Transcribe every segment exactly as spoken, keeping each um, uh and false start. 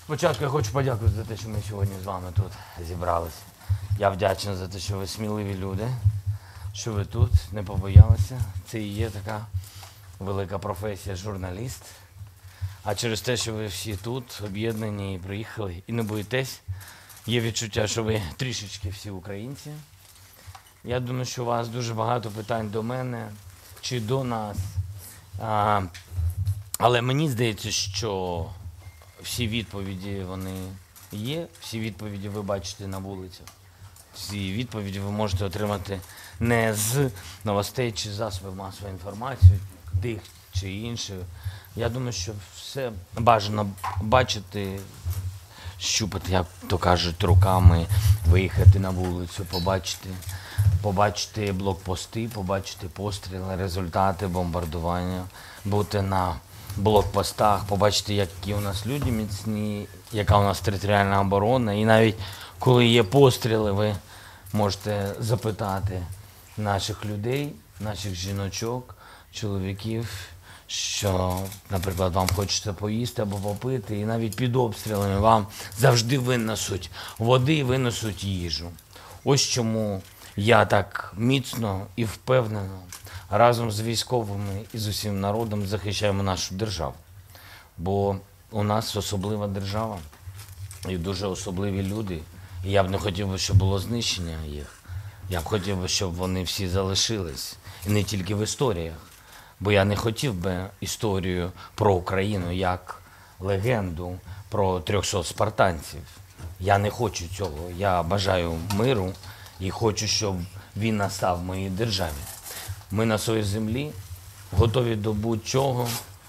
Спочатку я хочу подякувати за те, що ми сьогодні з вами тут зібралися. Я вдячний за те, що ви сміливі люди, що ви тут не побоялися. Це і є така велика професія журналіст. А через те, що ви всі тут об'єднані і приїхали і не боїтесь, є відчуття, що ви трішечки всі українці. Я думаю, що у вас дуже багато питань до мене чи до нас. А, але мені здається, що всі відповіді вони є, всі відповіді ви бачите на вулицях. Всі відповіді ви можете отримати не з новостей чи засобів масової інформації, тих чи інших. Я думаю, що все бажано бачити, щупати, як то кажуть, руками, виїхати на вулицю, побачити, побачити блокпости, побачити постріли, результати бомбардування, бути на блокпостах, побачити, які у нас люди міцні, яка у нас територіальна оборона. І навіть коли є постріли, ви можете запитати наших людей, наших жіночок, чоловіків, що, наприклад, вам хочеться поїсти або попити, і навіть під обстрілами вам завжди винесуть води, винесуть їжу. Ось чому я так міцно і впевнено разом з військовими і з усім народом захищаємо нашу державу. Бо у нас особлива держава і дуже особливі люди. І я б не хотів би, щоб було знищення їх. Я б хотів би, щоб вони всі залишились. І не тільки в історіях. Бо я не хотів би історію про Україну як легенду про трьохсот спартанців. Я не хочу цього. Я бажаю миру і хочу, щоб він настав в моїй державі. Ми на своїй землі готові до будь-чого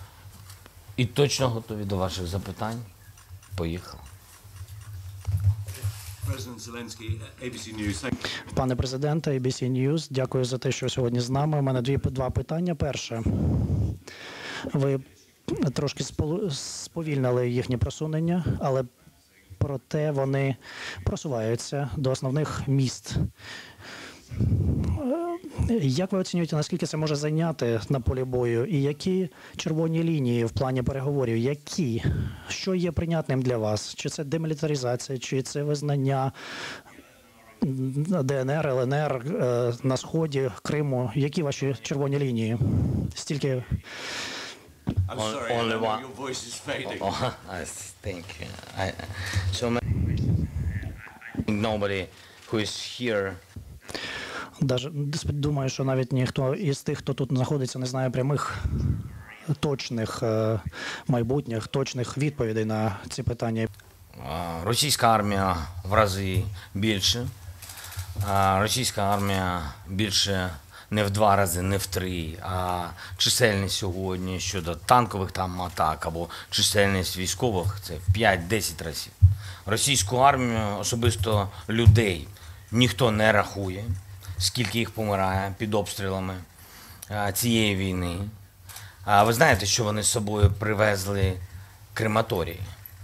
і точно готові до ваших запитань. Поїхали. Пане президенте, ей бі сі News, дякую за те, що сьогодні з нами. У мене дві, два питання. Перше, ви трошки сповільнили їхнє просунення, але проте вони просуваються до основних міст. Як ви оцінюєте, наскільки це може зайняти на полі бою? І які червоні лінії в плані переговорів? Які? Що є прийнятним для вас? Чи це демілітаризація, чи це визнання де ен ер, ел ен ер на сході, Криму? Які ваші червоні лінії? Стільки... I'm sorry, Only one. your voice is fading. Oh, I think I, so nobody who is here. Даже думаю, що навіть ніхто із тих, хто тут знаходиться, не знає прямих, точних майбутніх, точних відповідей на ці питання. Російська армія в рази більше. Російська армія більше не в два рази, не в три, а чисельність сьогодні щодо танкових там атак або чисельність військових – це в п'ять-десять разів. Російську армію, особисто людей, ніхто не рахує, скільки їх помирає під обстрілами цієї війни. А ви знаєте, що вони з собою привезли крематорії?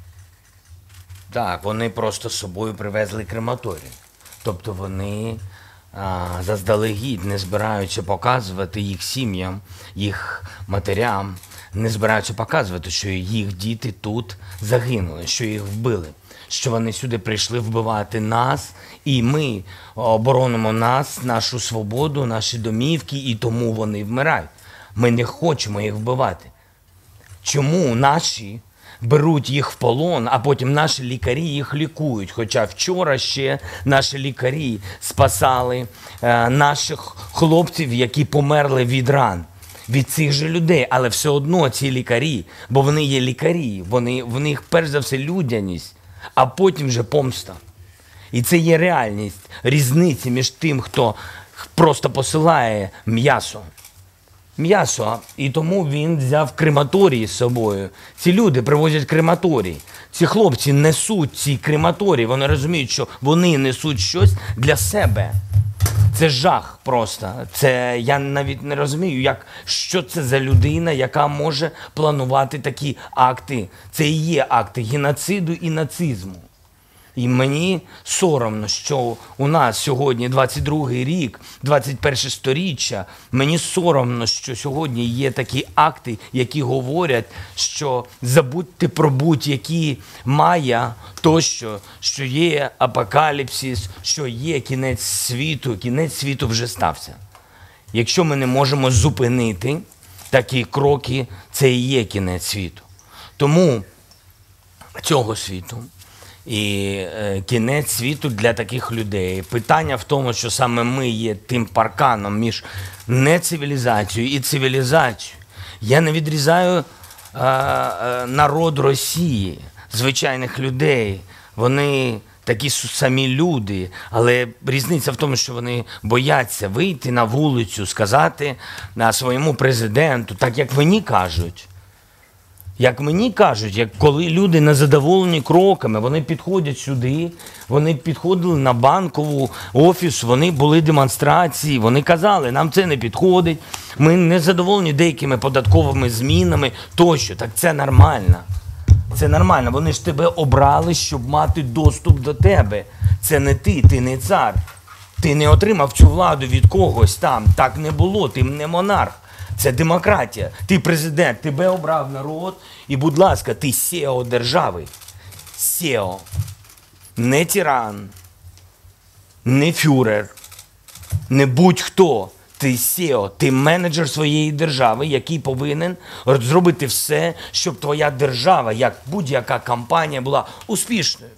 Так, вони просто з собою привезли крематорії. Тобто вони а, заздалегідь не збираються показувати їх сім'ям, їх матерям, не збираються показувати, що їх діти тут загинули, що їх вбили, що вони сюди прийшли вбивати нас, і ми оборонимо нас, нашу свободу, наші домівки, і тому вони вмирають. Ми не хочемо їх вбивати. Чому наші беруть їх в полон, а потім наші лікарі їх лікують? Хоча вчора ще наші лікарі спасали е, наших хлопців, які померли від ран, від цих же людей. Але все одно ці лікарі, бо вони є лікарі, вони, в них перш за все людяність, а потім вже помста. І це є реальність, різниці між тим, хто просто посилає м'ясо. М'ясо, і тому він взяв крематорії з собою. Ці люди привозять крематорії. Ці хлопці несуть ці крематорії, вони розуміють, що вони несуть щось для себе. Це жах просто. Це, я навіть не розумію, як, що це за людина, яка може планувати такі акти. Це і є акти геноциду і нацизму. І мені соромно, що у нас сьогодні двадцять другий рік, двадцять перше сторіччя. Мені соромно, що сьогодні є такі акти, які говорять, що забудьте про будь-які майя, тощо, що є апокаліпсис, що є кінець світу. Кінець світу вже стався. Якщо ми не можемо зупинити такі кроки, це і є кінець світу. Тому цього світу і е, кінець світу для таких людей. Питання в тому, що саме ми є тим парканом між нецивілізацією і цивілізацією. Я не відрізаю е, е, народ Росії, звичайних людей. Вони такі самі люди, але різниця в тому, що вони бояться вийти на вулицю, сказати на своєму президенту, так як мені кажуть. Як мені кажуть, як коли люди незадоволені кроками, вони підходять сюди, вони підходили на Банкову офіс, вони були демонстрації, вони казали, нам це не підходить, ми не задоволені деякими податковими змінами тощо. Так це нормально. Це нормально. Вони ж тебе обрали, щоб мати доступ до тебе. Це не ти, ти не цар. Ти не отримав цю владу від когось там. Так не було, ти не монарх. Це демократія. Ти президент, тебе обрав народ. І, будь ласка, ти сео держави. сео. Не тиран, не фюрер, не будь-хто. Ти сео, ти менеджер своєї держави, який повинен зробити все, щоб твоя держава, як будь-яка компанія, була успішною.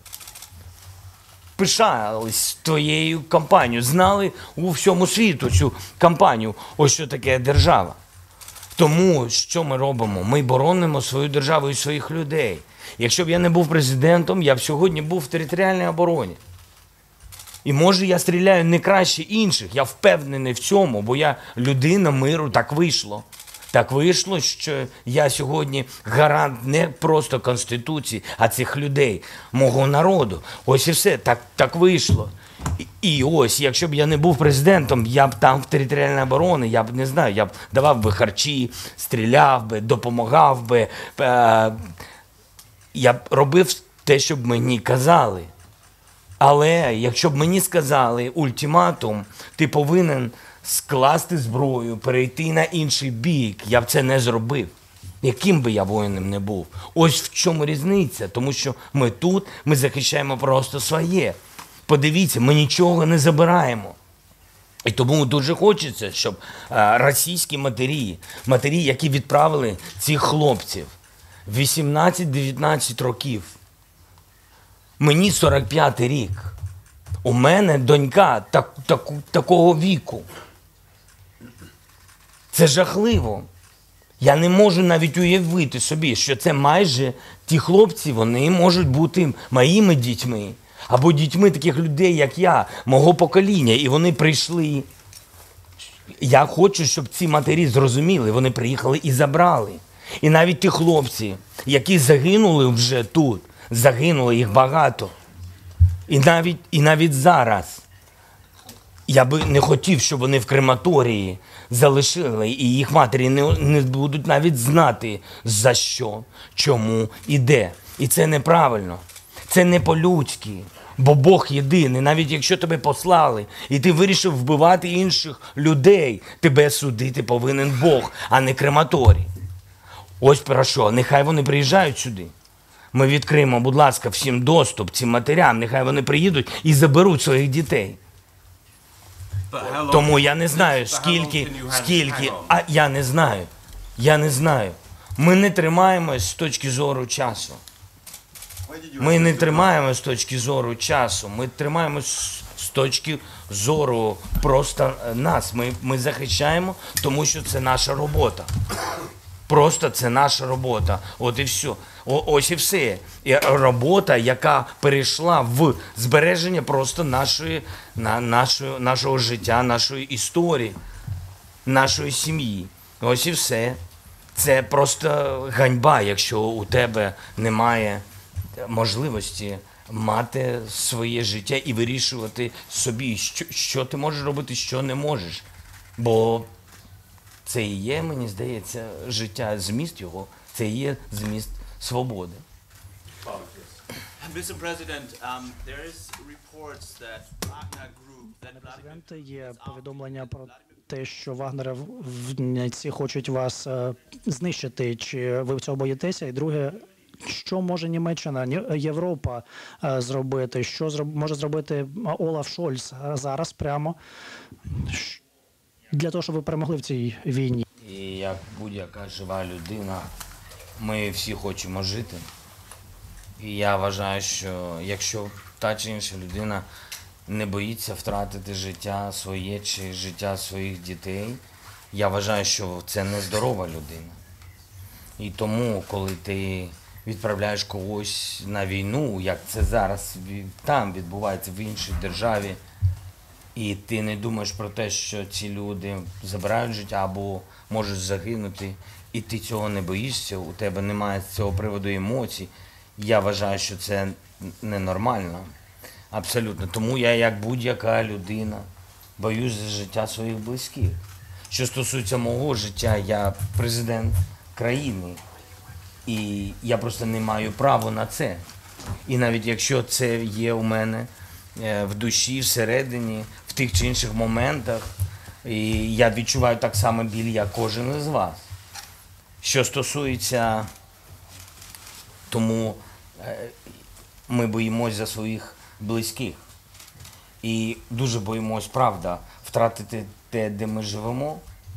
Пишались твоєю компанією, знали у всьому світу цю компанію, ось що таке держава. Тому що ми робимо? Ми боронимо свою державу і своїх людей. Якщо б я не був президентом, я б сьогодні був в територіальній обороні. І може я стріляю не краще інших, я впевнений в цьому, бо я людина миру, так вийшло. Так вийшло, що я сьогодні гарант не просто Конституції, а цих людей, мого народу. Ось і все, так, так вийшло. І, і ось, якщо б я не був президентом, я б там в територіальній обороні, я б не знаю, я б давав би харчі, стріляв би, допомагав би. Е, я б робив те, що б мені казали. Але якщо б мені сказали ультиматум, ти повинен скласти зброю, перейти на інший бік, я б це не зробив. Яким би я воїном не був. Ось в чому різниця, тому що ми тут, ми захищаємо просто своє. Подивіться, ми нічого не забираємо. І тому дуже хочеться, щоб а, російські матері, матері, які відправили цих хлопців вісімнадцять-дев'ятнадцять років, мені сорок п'ятий рік. У мене донька так, так, такого віку. Це жахливо. Я не можу навіть уявити собі, що це майже ті хлопці, вони можуть бути моїми дітьми. Або дітьми таких людей, як я, мого покоління. І вони прийшли. Я хочу, щоб ці матері зрозуміли. Вони приїхали і забрали. І навіть ті хлопці, які загинули вже тут, загинули їх багато. І навіть, і навіть зараз я би не хотів, щоб вони в крематорії залишили, і їх матері не, не будуть навіть знати, за що, чому і де. І це неправильно. Це не по-людськи, бо Бог єдиний. Навіть якщо тебе послали, і ти вирішив вбивати інших людей, тебе судити повинен Бог, а не крематорій. Ось про що. Нехай вони приїжджають сюди. Ми відкриємо, будь ласка, всім доступ цим матерям. Нехай вони приїдуть і заберуть своїх дітей. Тому я не знаю, скільки, скільки, а я не знаю, я не знаю. Ми не тримаємось з точки зору часу. Ми не тримаємось з точки зору часу, ми тримаємось з точки зору просто нас. Ми, ми захищаємо, тому що це наша робота. Просто це наша робота. От і все. О, ось і все. І робота, яка перейшла в збереження просто нашої, на, нашої, нашого життя, нашої історії, нашої сім'ї. Ось і все. Це просто ганьба, якщо у тебе немає можливості мати своє життя і вирішувати собі, що, що ти можеш робити, що не можеш. Бо це і є, мені здається, життя, зміст його, це і є зміст свободи. Mister President, um, there is reports that Wagner Group, that Vladimir Президенте, є повідомлення про те, що вагнерівці хочуть вас е, знищити. Чи ви цього боїтеся? І друге, що може Німеччина, Ні- Європа е, зробити? Що зроб- може зробити Олаф Шольц е, зараз прямо Щ- для того, щоб ви перемогли в цій війні? І як будь-яка жива людина, ми всі хочемо жити. І я вважаю, що якщо та чи інша людина не боїться втратити життя своє чи життя своїх дітей, я вважаю, що це нездорова людина. І тому, коли ти відправляєш когось на війну, як це зараз ві- там відбувається в іншій державі, і ти не думаєш про те, що ці люди забирають життя або можуть загинути, і ти цього не боїшся, у тебе немає з цього приводу емоцій, я вважаю, що це ненормально. Абсолютно. Тому я, як будь-яка людина, боюсь за життя своїх близьких. Що стосується мого життя, я президент країни. І я просто не маю права на це. І навіть якщо це є у мене е, в душі, всередині, в тих чи інших моментах, і я відчуваю так само біль, як кожен із вас. Що стосується, тому е, ми боїмось за своїх близьких. І дуже боїмось, правда, втратити те, де ми живемо.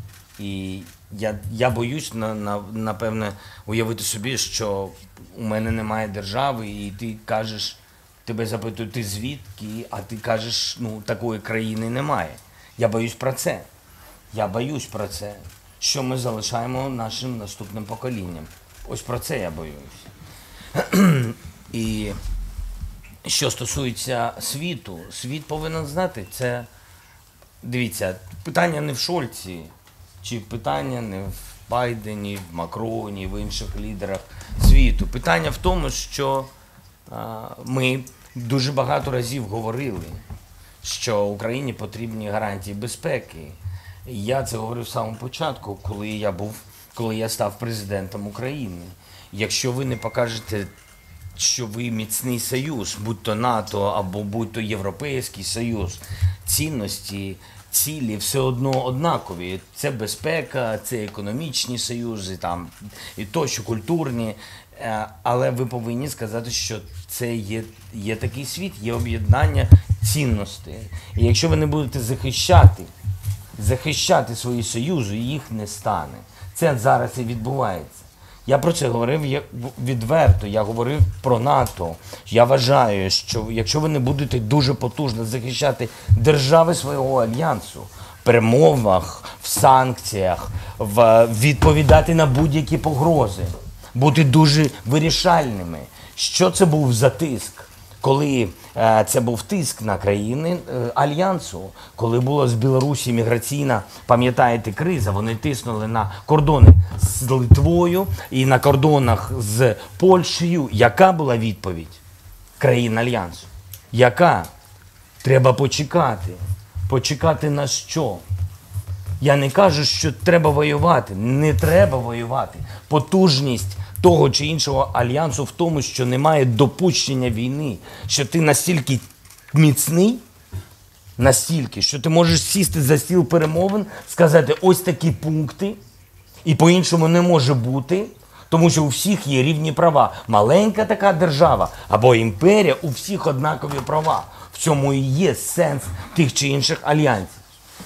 І я, я боюсь, на, на, напевне, уявити собі, що у мене немає держави, і ти кажеш, тебе запитують, ти звідки, а ти кажеш, ну, такої країни немає. Я боюсь про це. Я боюсь про це. Що ми залишаємо нашим наступним поколінням. Ось про це я боюсь. І що стосується світу, світ повинен знати, це, дивіться, питання не в Шольці, чи питання не в Байдені, в Макроні, в інших лідерах світу. Питання в тому, що а, ми дуже багато разів говорили, що Україні потрібні гарантії безпеки. І я це говорив з самого початку, коли я був, коли я став президентом України. Якщо ви не покажете, що ви міцний союз, будь то НАТО або будь то Європейський Союз, цінності, цілі все одно однакові. Це безпека, це економічні союзи, там, і тощо, культурні. Е, Але ви повинні сказати, що це є, є такий світ, є об'єднання цінностей. І якщо ви не будете захищати, захищати свої союзи, їх не стане. Це зараз і відбувається. Я про це говорив як- відверто, я говорив про НАТО. Я вважаю, що якщо ви не будете дуже потужно захищати держави свого альянсу, в перемовах, в санкціях, в відповідати на будь-які погрози, бути дуже вирішальними. Що це був за тиск? Коли е, це був тиск на країни е, Альянсу, коли була з Білорусі міграційна, пам'ятаєте, криза, вони тиснули на кордони з Литвою і на кордонах з Польщею. Яка була відповідь країн Альянсу? Яка? Треба почекати. Почекати на що? Я не кажу, що треба воювати. Не треба воювати. Потужність того чи іншого альянсу в тому, що немає допущення війни, що ти настільки міцний, настільки, що ти можеш сісти за стіл перемовин, сказати ось такі пункти, і по-іншому не може бути, тому що у всіх є рівні права. Маленька така держава або імперія, у всіх однакові права. В цьому і є сенс тих чи інших альянсів.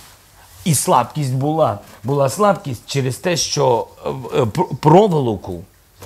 І слабкість була. Була слабкість через те, що е, е, пр- проволоку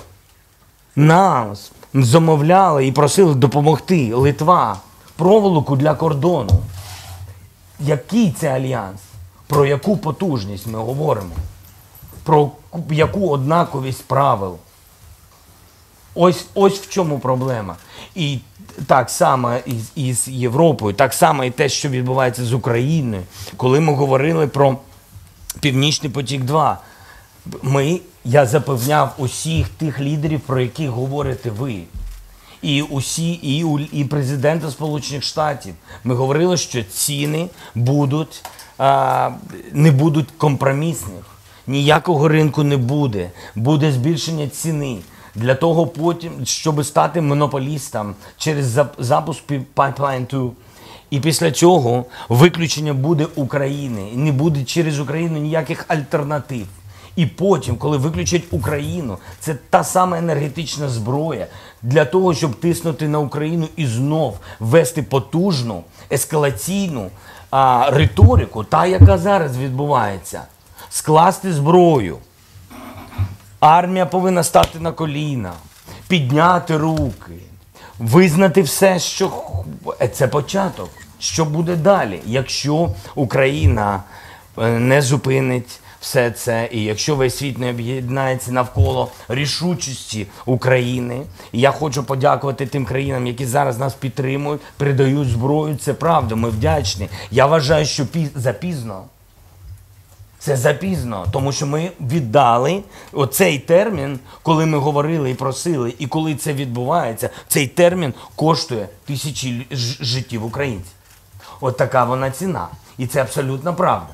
нас замовляли і просили допомогти Литва. Проволоку для кордону. Який це альянс? Про яку потужність ми говоримо? Про яку однаковість правил? Ось, ось в чому проблема. І так само із, із Європою, так само і те, що відбувається з Україною. Коли ми говорили про Північний потік-два, ми, я запевняв усіх тих лідерів, про яких говорите ви. І усі, і, у- і президента Сполучених Штатів. Ми говорили, що ціни будуть, а, не будуть компромісних. Ніякого ринку не буде. Буде збільшення ціни. для того потім, щоб стати монополістом через зап- запуск Pipeline два. І після цього виключення буде України. І не буде через Україну ніяких альтернатив. І потім, коли виключать Україну, це та сама енергетична зброя для того, щоб тиснути на Україну і знов вести потужну ескалаційну а, риторику, та, яка зараз відбувається. Скласти зброю. Армія повинна стати на коліна, підняти руки, визнати все, що х- це початок. Що буде далі, якщо Україна е, не зупинить все це, і якщо весь світ не об'єднається навколо рішучості України. І я хочу подякувати тим країнам, які зараз нас підтримують, передають зброю. Це правда, ми вдячні. Я вважаю, що пі- запізно. Це запізно, тому що ми віддали оцей термін, коли ми говорили і просили, і коли це відбувається, цей термін коштує тисячі лю- ж- життів українців. От така вона ціна. І це абсолютно правда.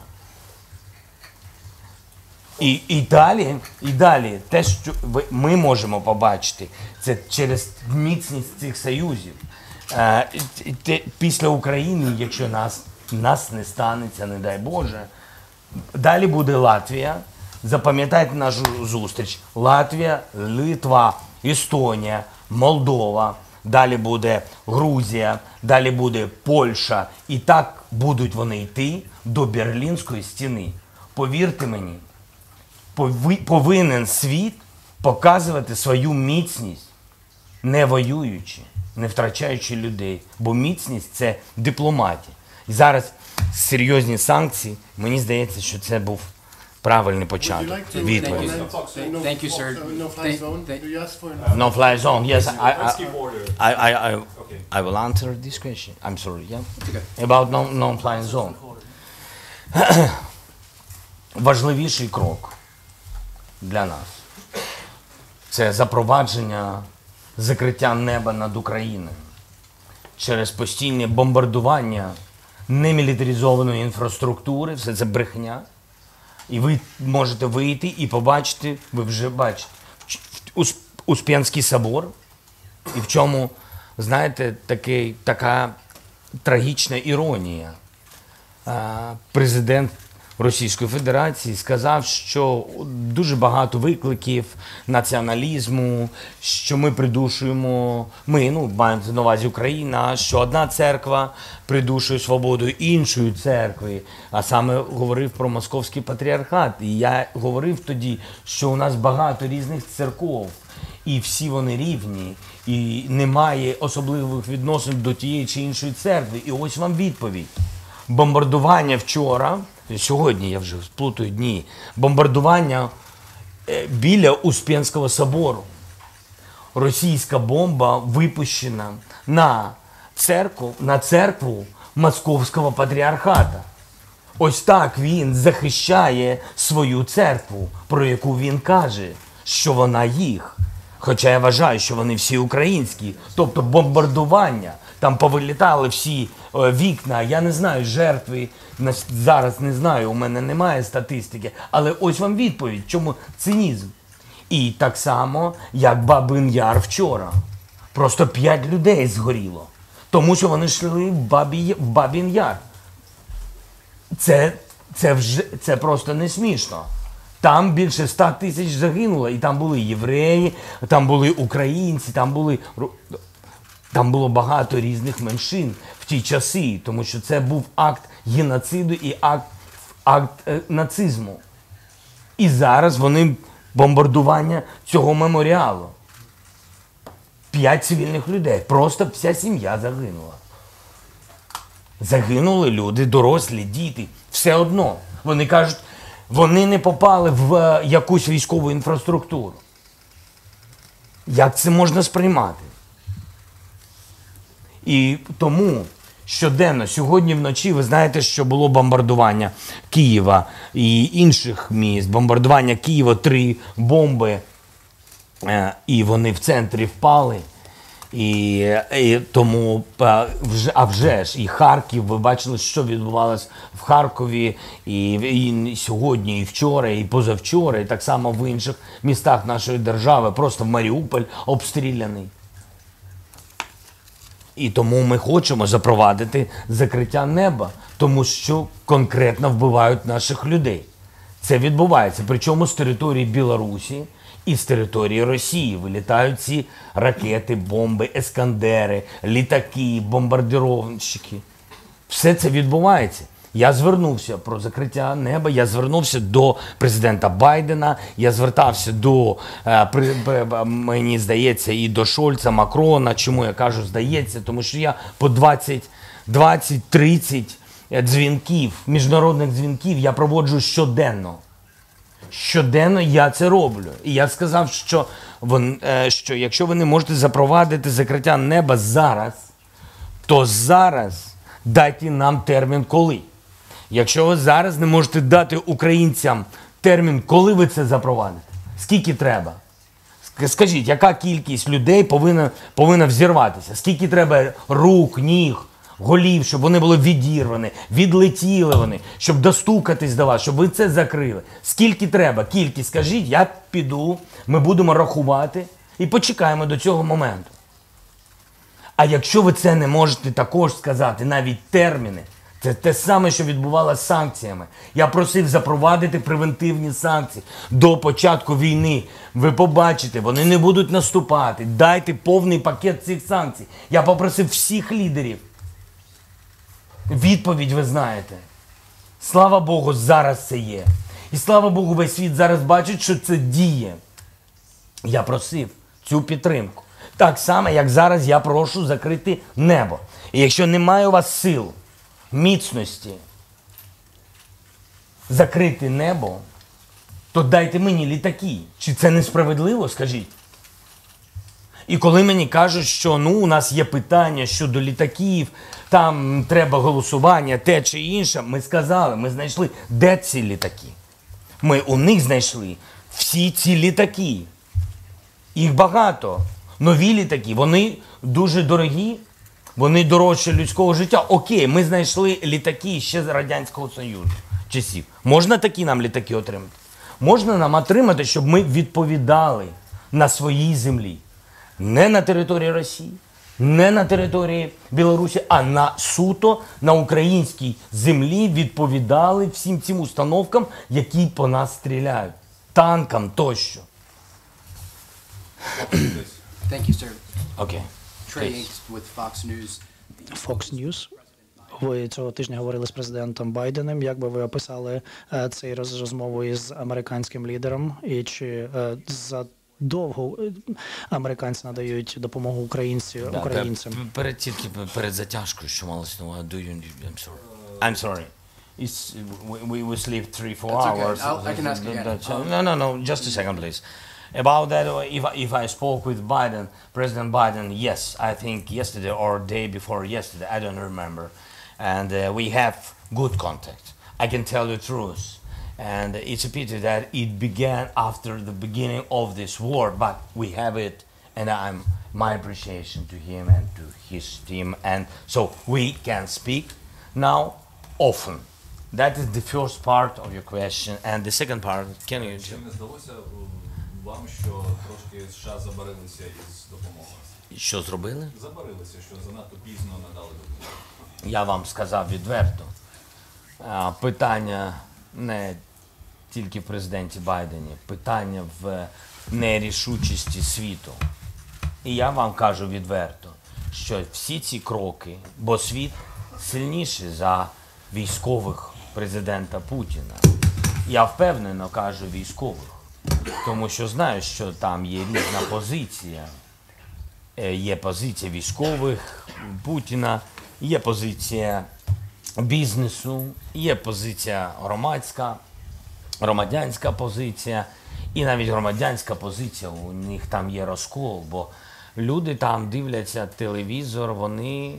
І, і далі, і далі, те, що ви- ми можемо побачити, це через міцність цих союзів. Е, і те- після України, якщо нас, нас не станеться, не дай Боже, далі буде Латвія. Запам'ятайте нашу зустріч. Латвія, Литва, Естонія, Молдова. Далі буде Грузія, далі буде Польща. І так будуть вони йти до Берлінської стіни. Повірте мені, пови- повинен світ показувати свою міцність, не воюючи, не втрачаючи людей. Бо міцність – це дипломатія. І зараз серйозні санкції, мені здається, що це був правильний Would you початок like to відповіді. comment the no- Thank you, sir. uh, No-fly Thank- zone? thank- Do you ask for an? No-fly zone, yes, I, I, Let's keep order. I, I, I, Okay. I will answer this question. I'm sorry, yeah? okay. About no, non-flying zone. Важливіший крок для нас – це запровадження закриття неба над Україною через постійне бомбардування немілітаризованої інфраструктури, все це брехня. І ви можете вийти і побачити, ви вже бачите, в- в- Усп- Успенський собор, і в чому, знаєте, такий, така трагічна іронія. А, Президент Російської Федерації сказав, що дуже багато викликів націоналізму, що ми придушуємо, ми, ну, маємо на увазі Україна, що одна церква придушує свободу іншої церкви, а саме говорив про московський патріархат. І я говорив тоді, що у нас багато різних церков, і всі вони рівні, і немає особливих відносин до тієї чи іншої церкви. І ось вам відповідь. Бомбардування вчора, сьогодні я вже сплутаю дні, бомбардування е, біля Успенського собору. Російська бомба випущена на церкву, на церкву Московського патріархата. Ось так він захищає свою церкву, про яку він каже, що вона їх. Хоча я вважаю, що вони всі українські. Тобто бомбардування, там повилітали всі е, вікна, я не знаю, жертви, на- зараз не знаю, у мене немає статистики. Але ось вам відповідь, чому цинізм. І так само, як Бабин Яр вчора. Просто п'ять людей згоріло. Тому що вони йшли в, Бабі, в Бабін Яр. Це, це, вже, це просто не смішно. Там більше ста тисяч загинуло, і там були євреї, там були українці, там були ру- там було багато різних меншин в ті часи, тому що це був акт геноциду і акт, акт е, нацизму. І зараз вони бомбардування цього меморіалу. П'ять цивільних людей, просто вся сім'я загинула. Загинули люди, дорослі, діти. Все одно. Вони кажуть, вони не попали в е, якусь військову інфраструктуру. Як це можна сприймати? І тому щоденно, сьогодні вночі, ви знаєте, що було бомбардування Києва і інших міст. Бомбардування Києва, три бомби, е, і вони в центрі впали. І, і тому, а вже, а вже ж, і Харків, ви бачили, що відбувалось в Харкові, і, і сьогодні, і вчора, і позавчора, і так само в інших містах нашої держави. Просто Маріуполь обстріляний. І тому ми хочемо запровадити закриття неба, тому що конкретно вбивають наших людей. Це відбувається, причому з території Білорусі і з території Росії вилітають ці ракети, бомби, ескандери, літаки, бомбардировщики. Все це відбувається. Я звернувся про закриття неба, я звернувся до президента Байдена, я звертався до, е, при, при, мені здається, і до Шольца, Макрона. Чому я кажу здається? Тому що я по двадцять, двадцять, тридцять дзвінків, міжнародних дзвінків я проводжу щоденно. Щоденно я це роблю. І я сказав, що, вон, е, що якщо ви не можете запровадити закриття неба зараз, то зараз дайте нам термін коли. Якщо ви зараз не можете дати українцям термін, коли ви це запровадите, скільки треба? Скажіть, яка кількість людей повинна, повинна взірватися? Скільки треба рук, ніг, голів, щоб вони були відірвані, відлетіли вони, щоб достукатись до вас, щоб ви це закрили? Скільки треба? Кількість, скажіть, я піду, ми будемо рахувати і почекаємо до цього моменту. А якщо ви це не можете також сказати, навіть терміни, це те саме, що відбувалося з санкціями. Я просив запровадити превентивні санкції до початку війни. Ви побачите, вони не будуть наступати. Дайте повний пакет цих санкцій. Я попросив всіх лідерів. Відповідь ви знаєте. Слава Богу, зараз це є. І слава Богу, весь світ зараз бачить, що це діє. Я просив цю підтримку. Так само, як зараз я прошу закрити небо. І якщо немає у вас сил, міцності закрити небо, то дайте мені літаки. Чи це несправедливо, скажіть? І коли мені кажуть, що ну, у нас є питання щодо літаків, там треба голосування, те чи інше, ми сказали, ми знайшли, де ці літаки. Ми у них знайшли всі ці літаки. Їх багато. Нові літаки, вони дуже дорогі, вони дорожче людського життя. Окей, ми знайшли літаки ще з Радянського Союзу часів. Можна такі нам літаки отримати? Можна нам отримати, щоб ми відповідали на своїй землі. Не на території Росії, не на території Білорусі, а на суто на українській землі відповідали всім цим установкам, які по нас стріляють. Танкам тощо. Thank you, sir. Окей. Trey Please. Yanks with Fox News. Fox News. Ви цього тижня говорили з президентом Байденом. Як би ви описали е, цей роз- розмову із американським лідером? І чи е, задовго е, американці надають допомогу українці, Да, українцям? пер- Перед тільки перед затяжкою, що малось на увазі, do you I'm sorry. I'm sorry. It's, we, we we sleep three, four That's okay. hours. I'll- I can ask again. That's- Um, No, no, no. Just a second, please. About that, uh, if I- if I spoke with Biden, President Biden, yes, I think yesterday or day before yesterday, I don't remember, and uh, we have good contact. I can tell the truth, and it's a pity that it began after the beginning of this war, but we have it, and I'm my appreciation to him and to his team, and so we can speak now often. That is the first part of your question, and the second part, can you? Чи не здалося е, вам, що трошки США забарилися із допомогою? Що зробили? Забарилися, що занадто пізно надали допомогу. Я вам сказав відверто. А, Питання не тільки в президенті Байдені, питання в нерішучості світу. І я вам кажу відверто, що всі ці кроки, бо світ сильніший за військових президента Путіна. Я впевнено кажу військових, тому що знаю, що там є різна позиція. Е, Є позиція військових Путіна, є позиція бізнесу, є позиція громадська, громадянська позиція. І навіть громадянська позиція, у них там є розкол, бо люди там дивляться телевізор, вони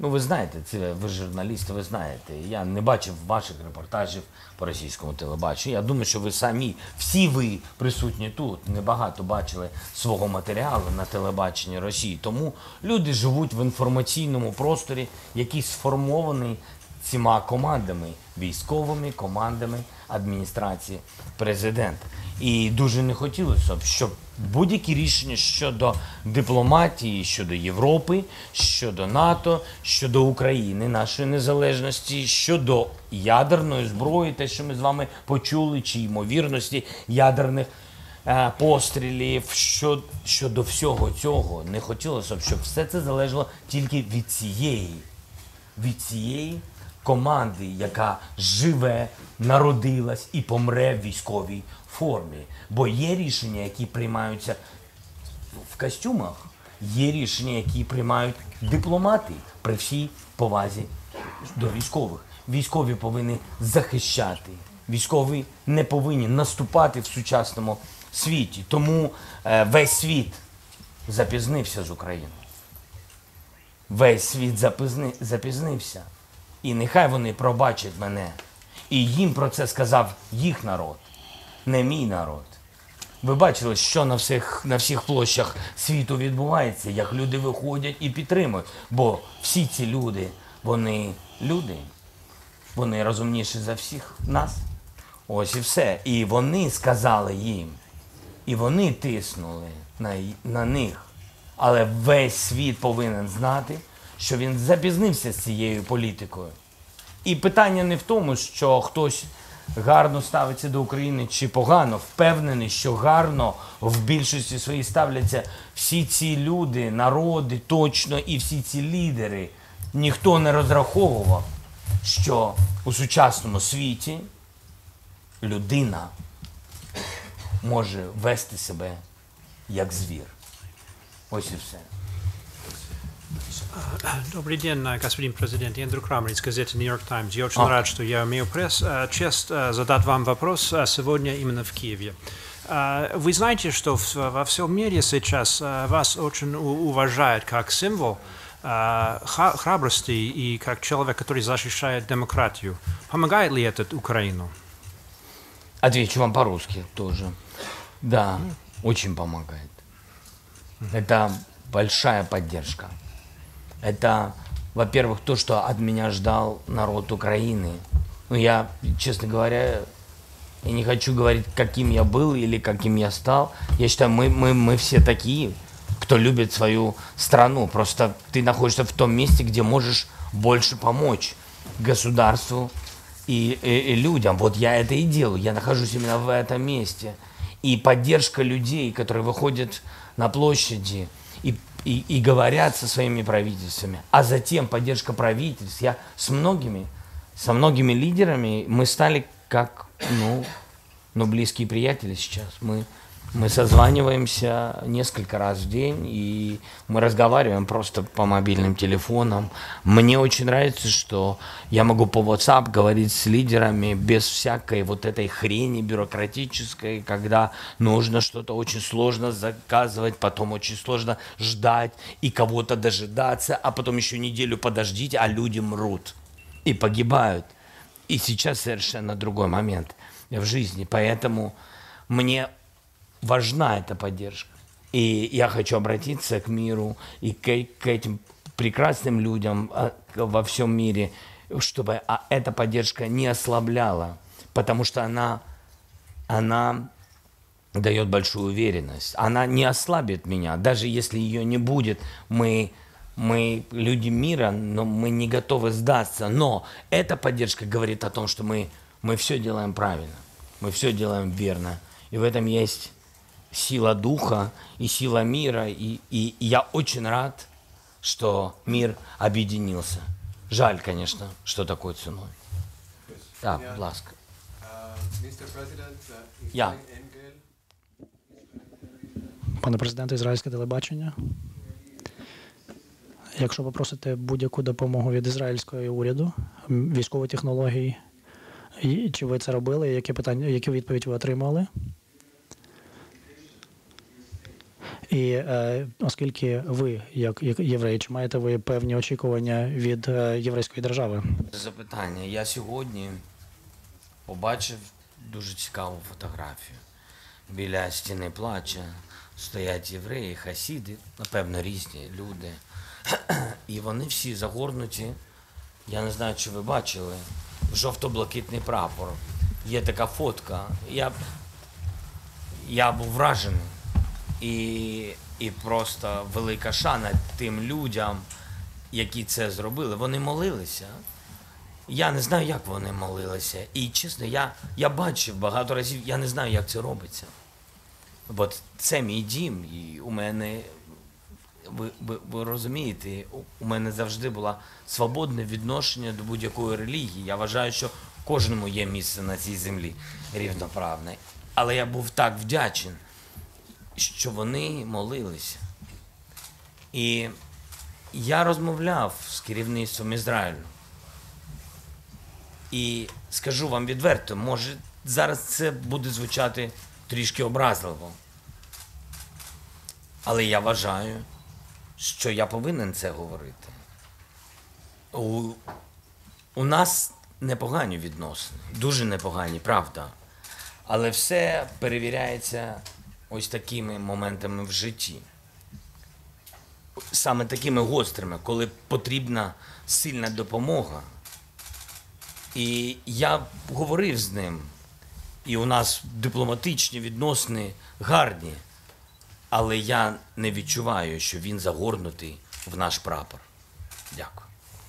Ну, ви знаєте, це ви журналісти, ви знаєте. Я не бачив ваших репортажів по російському телебаченню. Я думаю, що ви самі, всі ви присутні тут, небагато бачили свого матеріалу на телебаченні Росії. Тому люди живуть в інформаційному просторі, який сформований цими командами, військовими командами адміністрації президента. І дуже не хотілося б, щоб будь-які рішення щодо дипломатії, щодо Європи, щодо НАТО, щодо України, нашої незалежності, щодо ядерної зброї, те, що ми з вами почули, чи ймовірності ядерних е, пострілів, що, щодо всього цього, не хотілося б, щоб все це залежало тільки від цієї, від цієї команди, яка живе, народилась і помре в військовій формі. Бо є рішення, які приймаються в костюмах, є рішення, які приймають дипломати при всій повазі до військових. Військові повинні захищати, військові не повинні наступати в сучасному світі. Тому е, весь світ запізнився з Україною. Весь світ запізни, запізнився. І нехай вони пробачать мене. І їм про це сказав їх народ, не мій народ. Ви бачили, що на всіх, на всіх площах світу відбувається, як люди виходять і підтримують. Бо всі ці люди, вони люди, вони розумніші за всіх нас. Ось і все. І вони сказали їм, і вони тиснули на, на них. Але весь світ повинен знати, що він запізнився з цією політикою. І питання не в тому, що хтось гарно ставиться до України чи погано. Впевнений, що гарно в більшості своїй ставляться всі ці люди, народи точно і всі ці лідери. Ніхто не розраховував, що у сучасному світі людина може вести себе як звір. Ось і все. Добрый день, господин президент. Эндрю Крамер из газеты «Нью-Йорк Таймс». Я очень рад, что я имею пресс, честь задать вам вопрос сегодня именно в Киеве. Вы знаете, что во всем мире сейчас вас очень уважают как символ храбрости и как человек, который защищает демократию. Помогает ли это Украину? Отвечу вам по-русски тоже. Да, очень помогает. Это большая поддержка. Это, во-первых, то, что от меня ждал народ Украины. Ну, я, честно говоря, я не хочу говорить, каким я был или каким я стал. Я считаю, мы, мы, мы все такие, кто любит свою страну. Просто ты находишься в том месте, где можешь больше помочь государству и, и, и людям. Вот я это и делаю. Я нахожусь именно в этом месте. И поддержка людей, которые выходят на площади и И, и говорят со своими правительствами, а затем поддержка правительств. Я с многими, со многими лидерами мы стали как, ну, ну близкие приятели сейчас. Мы, мы созваниваемся несколько раз в день, и мы разговариваем просто по мобильным телефонам. Мне очень нравится, что я могу по WhatsApp говорить с лидерами без всякой вот этой хрени бюрократической, когда нужно что-то очень сложно заказывать, потом очень сложно ждать и кого-то дожидаться, а потом еще неделю подождите, а люди мрут и погибают. И сейчас совершенно другой момент в жизни, поэтому мне важна эта поддержка. И я хочу обратиться к миру и к, к этим прекрасным людям во всем мире, чтобы эта поддержка не ослабляла, потому что она, она дает большую уверенность. Она не ослабит меня, даже если ее не будет. Мы, мы люди мира, но мы не готовы сдаться. Но эта поддержка говорит о том, что мы, мы все делаем правильно, мы все делаем верно. И в этом есть сила духа и сила мира. И, и, и я очень рад, что мир объединился. Жаль, конечно, что такой ценой. Так, будь ласка. Я. Пане президенте, ізраїльське телебачення. Якщо попросите будь-яку допомогу від ізраїльського уряду, військової технології, і чи ви це робили, які питання, які відповідь ви отримали? І е, оскільки ви, як, як єврей, чи маєте ви певні очікування від е, єврейської держави? Запитання. Я сьогодні побачив дуже цікаву фотографію. Біля стіни плача стоять євреї, хасіди, напевно, різні люди. І вони всі загорнуті, я не знаю, чи ви бачили, в жовто-блакитний прапор. Є така фотка. Я, я був вражений. І, і просто велика шана тим людям, які це зробили. Вони молилися. Я не знаю, як вони молилися. І чесно, я, я бачив багато разів, я не знаю, як це робиться. Бо це мій дім, і у мене, ви, ви, ви розумієте, у мене завжди було свободне відношення до будь-якої релігії. Я вважаю, що кожному є місце на цій землі рівноправне. Але я був так вдячний, що вони молилися. І я розмовляв з керівництвом Ізраїлю. І скажу вам відверто, може зараз це буде звучати трішки образливо. Але я вважаю, що я повинен це говорити. У, у нас непогані відносини, дуже непогані, правда. Але все перевіряється ось такими моментами в житті. Саме такими гострими, коли потрібна сильна допомога. І я говорив з ним, і у нас дипломатичні відносини гарні, але я не відчуваю, що він загорнутий в наш прапор. Дякую.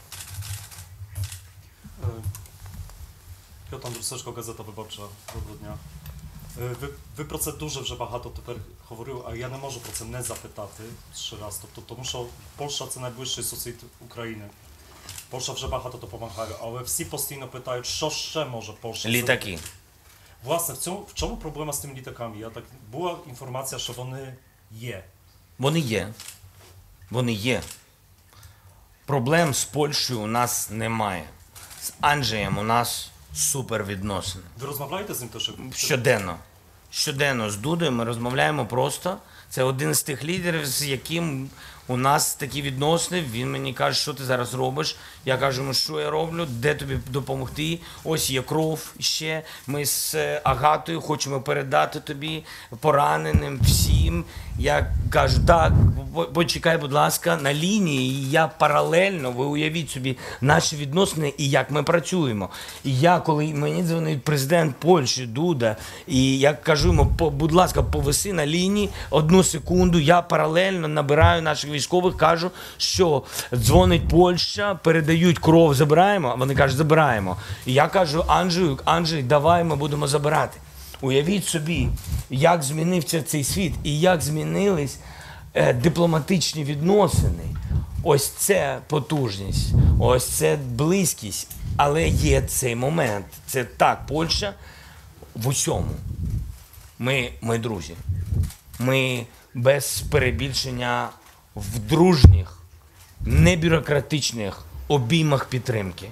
Piotr Andruseczko, Gazeta Wyborcza. Доброго дня. Ви, ви про це дуже вже багато тепер говорили, а я не можу про це не запитати ще раз. Тобто, тому що Польща – це найближчий сусід України. Польща вже багато допомагає, але всі постійно питають, що ще може Польща зробити. Літаки. Власне, в, цьому, в чому проблема з тими літаками? Я так, була інформація, що вони є. Вони є. Вони є. Проблем з Польщею у нас немає. З Анджеєм у нас супер відносини. Ви розмовляєте з ним теж? Щоденно. Щоденно з Дудою ми розмовляємо просто. Це один з тих лідерів, з яким у нас такі відносини. Він мені каже, що ти зараз робиш. Я кажу, ну що я роблю, де тобі допомогти. Ось є кров ще. Ми з Агатою хочемо передати тобі пораненим всім. Я кажу, так, почекай, будь ласка, на лінії. І я паралельно, ви уявіть собі, наші відносини і як ми працюємо. І я, коли мені дзвонить президент Польщі, Дуда, і я кажу йому, будь ласка, повиси на лінії одну секунду, я паралельно набираю наших військових, кажу, що дзвонить Польща, передають кров, забираємо, а вони кажуть, забираємо. І я кажу, Анджею, Анджей, давай ми будемо забирати. Уявіть собі, як змінився цей світ і як змінились е, дипломатичні відносини. Ось це потужність, ось це близькість. Але є цей момент. Це так, Польща в усьому. Ми, ми друзі. Ми без перебільшення в дружніх, небюрократичних обіймах підтримки.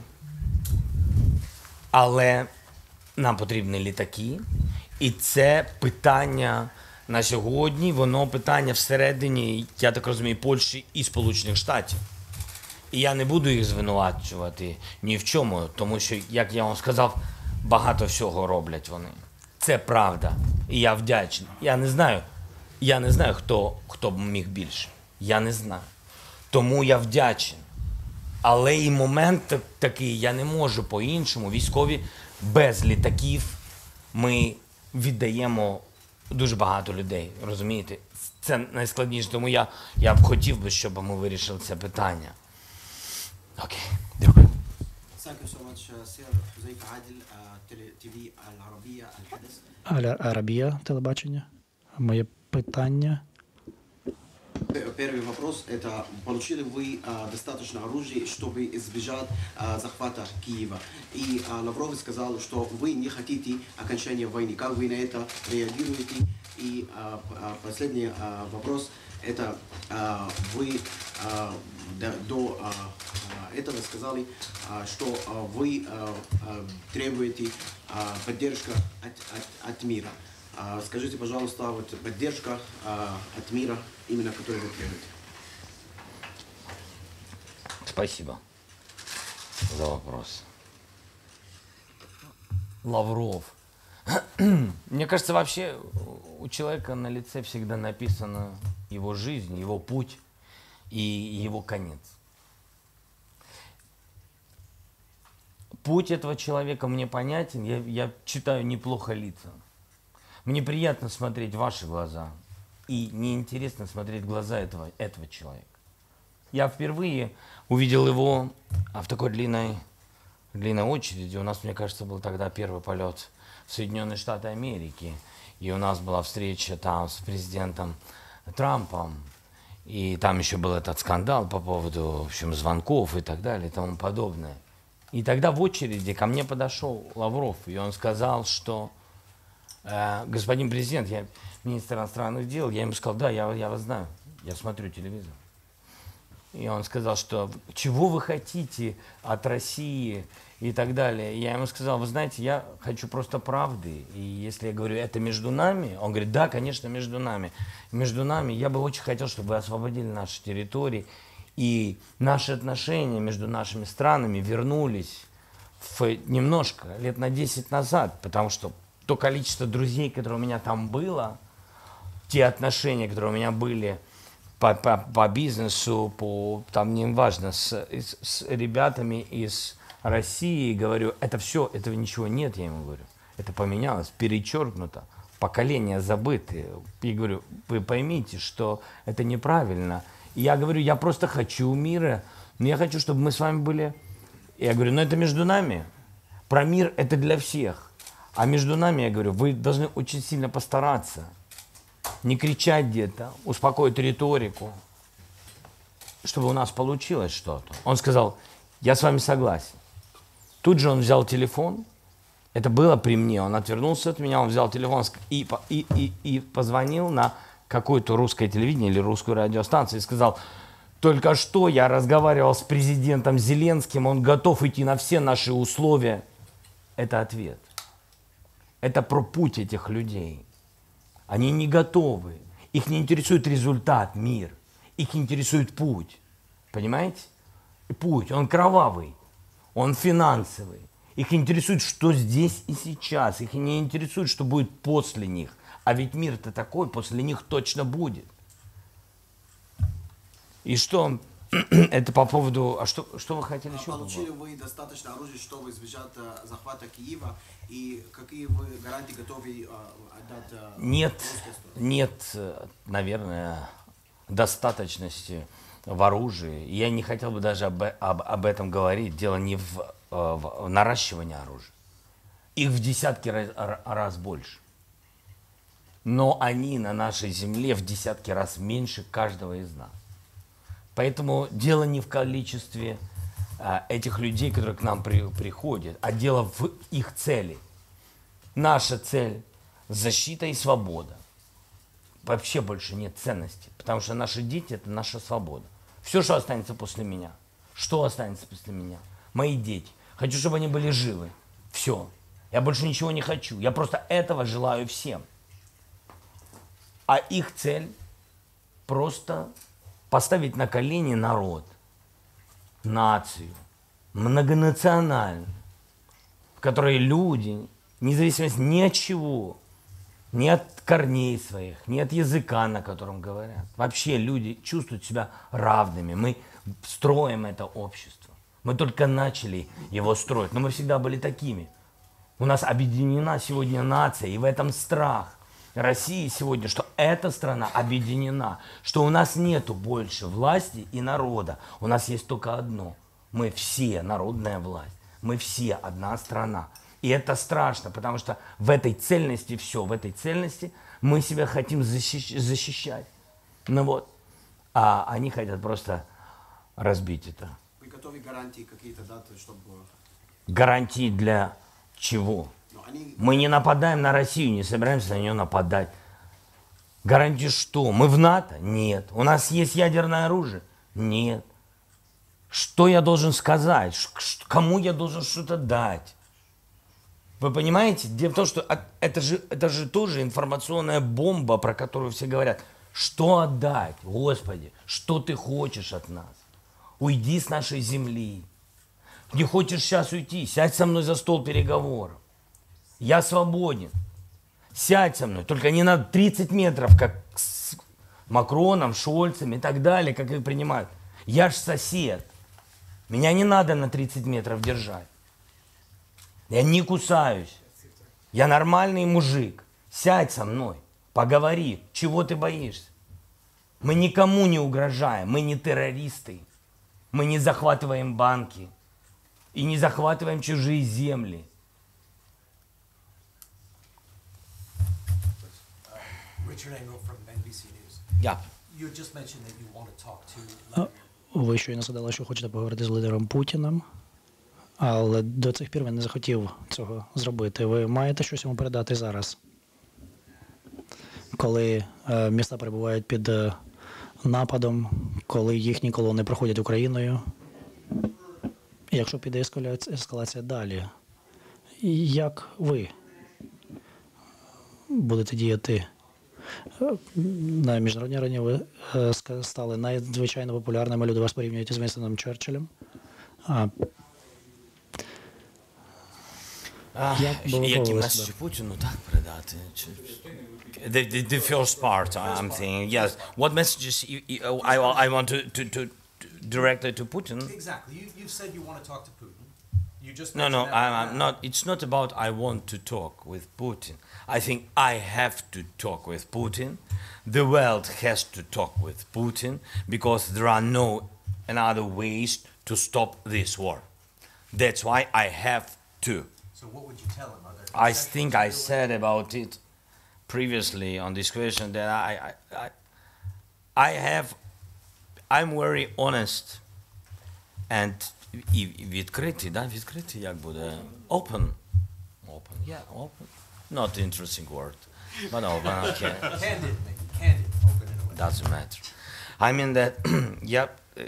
Але нам потрібні літаки. І це питання на сьогодні, воно питання всередині, я так розумію, Польщі і Сполучених Штатів. І я не буду їх звинувачувати ні в чому, тому що, як я вам сказав, багато всього роблять вони. Це правда. І я вдячний. Я не знаю, я не знаю, хто, хто б міг більше. Я не знаю. Тому я вдячний. Але і момент такий, я не можу по-іншому. Військові без літаків ми віддаємо дуже багато людей, розумієте? Це найскладніше, тому я, я б хотів би, щоб ми вирішили це питання. Окей, дякую. Thank you so much, uh, Sir Huzaifa Adil, uh, Tele- ти ви Al-Arabiya Al-Hadath. Аля Арабія, телебачення. Моє питання. П- Первый вопрос – это получили вы а, достаточно оружия, чтобы избежать а, захвата Киева? И а, Лавров сказал, что вы не хотите окончания войны. Как вы на это реагируете? И а, п- а, последний а, вопрос – это а, вы а, до, до а, а, этого сказали, а, что а, вы а, а, требуете а, поддержку от, от, от мира. А, Скажите, пожалуйста, вот поддержка а, от мира, именно который вы требуете. Спасибо за вопрос. Лавров. Мне кажется, вообще у человека на лице всегда написана его жизнь, его путь и его конец. Путь этого человека мне понятен, я, я читаю неплохо лица. Мне приятно смотреть в ваши глаза, и неинтересно смотреть в глаза этого, этого человека. Я впервые увидел его а в такой длинной, длинной очереди. У нас, мне кажется, был тогда первый полет в Соединенные Штаты Америки. И у нас была встреча там с президентом Трампом. И там еще был этот скандал по поводу, в общем, звонков и так далее и тому подобное. И тогда в очереди ко мне подошел Лавров, и он сказал, что э, господин президент, я министр иностранных дел, я ему сказал, да, я, я вас знаю, я смотрю телевизор. И он сказал, что чего вы хотите от России и так далее. Я ему сказал, вы знаете, я хочу просто правды. И если я говорю, это между нами, он говорит, да, конечно, между нами. Между нами я бы очень хотел, чтобы вы освободили наши территории. И наши отношения между нашими странами вернулись в немножко, лет на десять назад. Потому что то количество друзей, которые у меня там было, те отношения, которые у меня были по, по, по бизнесу, по, там не важно, с, с, с ребятами из России, говорю, это все, этого ничего нет, я ему говорю. Это поменялось, перечеркнуто, поколения забыты. И говорю, вы поймите, что это неправильно. И я говорю, я просто хочу мира, но я хочу, чтобы мы с вами были. Я говорю, ну это между нами. Про мир это для всех. А между нами, я говорю, вы должны очень сильно постараться. Не кричать где-то, успокоить риторику, чтобы у нас получилось что-то. Он сказал, я с вами согласен. Тут же он взял телефон, это было при мне, он отвернулся от меня, он взял телефон и, и, и, и позвонил на какое-то русское телевидение или русскую радиостанцию и сказал, только что я разговаривал с президентом Зеленским, он готов идти на все наши условия. Это ответ. Это про путь этих людей. Они не готовы. Их не интересует результат, мир. Их интересует путь. Понимаете? Путь, он кровавый, он финансовый. Их интересует, что здесь и сейчас. Их не интересует, что будет после них. А ведь мир-то такой, после них точно будет. И что, это по поводу, а что, что вы хотели еще? Получили вы достаточно оружия, чтобы избежать а, захвата Киева? И какие вы гарантии готовы а, отдать? А, нет, нет, наверное, достаточности в оружии. Я не хотел бы даже об, об, об этом говорить. Дело не в, в наращивании оружия. Их в десятки раз, раз больше. Но они на нашей земле в десятки раз меньше каждого из нас. Поэтому дело не в количестве а, этих людей, которые к нам при, приходят, а дело в их цели. Наша цель – защита и свобода. Вообще больше нет ценности, потому что наши дети – это наша свобода. Все, что останется после меня. Что останется после меня? Мои дети. Хочу, чтобы они были живы. Все. Я больше ничего не хочу. Я просто этого желаю всем. А их цель – просто поставить на колени народ, нацию, многонациональную, в которой люди, независимо ни от чего, ни от корней своих, ни от языка, на котором говорят, вообще люди чувствуют себя равными. Мы строим это общество. Мы только начали его строить, но мы всегда были такими. У нас объединена сегодня нация, и в этом страх России сегодня, что эта страна объединена, что у нас нету больше власти и народа. У нас есть только одно. Мы все народная власть. Мы все одна страна. И это страшно, потому что в этой цельности все, в этой цельности мы себя хотим защищ- защищать. Ну вот. А они хотят просто разбить это. Вы готовы гарантии какие-то даты, чтобы... Гарантии для чего? Мы не нападаем на Россию, не собираемся на нее нападать. Гарантии что? Мы в НАТО? Нет. У нас есть ядерное оружие? Нет. Что я должен сказать? Кому я должен что-то дать? Вы понимаете? Дело в том, что от- это же, это же тоже информационная бомба, про которую все говорят. Что отдать? Господи, что ты хочешь от нас? Уйди с нашей земли. Не хочешь сейчас уйти? Сядь со мной за стол переговоров. Я свободен. Сядь со мной. Только не на тридцать метров, как с Макроном, Шольцем и так далее, как их принимают. Я ж сосед. Меня не надо на тридцать метров держать. Я не кусаюсь. Я нормальный мужик. Сядь со мной. Поговори. Чего ты боишься? Мы никому не угрожаем. Мы не террористы. Мы не захватываем банки. И не захватываем чужие земли. Richard Engel from N B C News. Я. You had just mentioned that you want to talk to. Ви щойно сказали, що хочете поговорити з лідером Путіним, але до цих пір він не захотів цього зробити. Ви маєте щось йому передати зараз? Коли е, міста перебувають під е, нападом, коли їхні колони проходять Україною, і якщо піде ескаляція, ескалація далі, як ви будете діяти? На міжнародній арені ви е, ска- стали надзвичайно популярними. Люди вас порівнюють з Вінстоном Черчиллем. А, А, Як би ви які повели меседжі себе? Путіну так передати? Чи- The, the, the first part, I'm saying, yes. What messages you, you, I, I want to, to, to directly to Putin? Exactly. You, you've said you want to talk to Putin. You just No, no, mentioned that I'm, right I'm now. not. It's not about I want to talk with Putin. I think I have to talk with Putin. The world has to talk with Putin because there are no another ways to stop this war. That's why I have to. So what would you tell him? Are there I concessions think you're I willing- said about it previously on this question that I, I, I, I have, I'm very honest and і відкритий, да, відкритий, як буде? Open. Open, yeah, open. Not interesting word, but open, okay. Candid, maybe. Candid. Open in a way. Doesn't matter. I mean that я,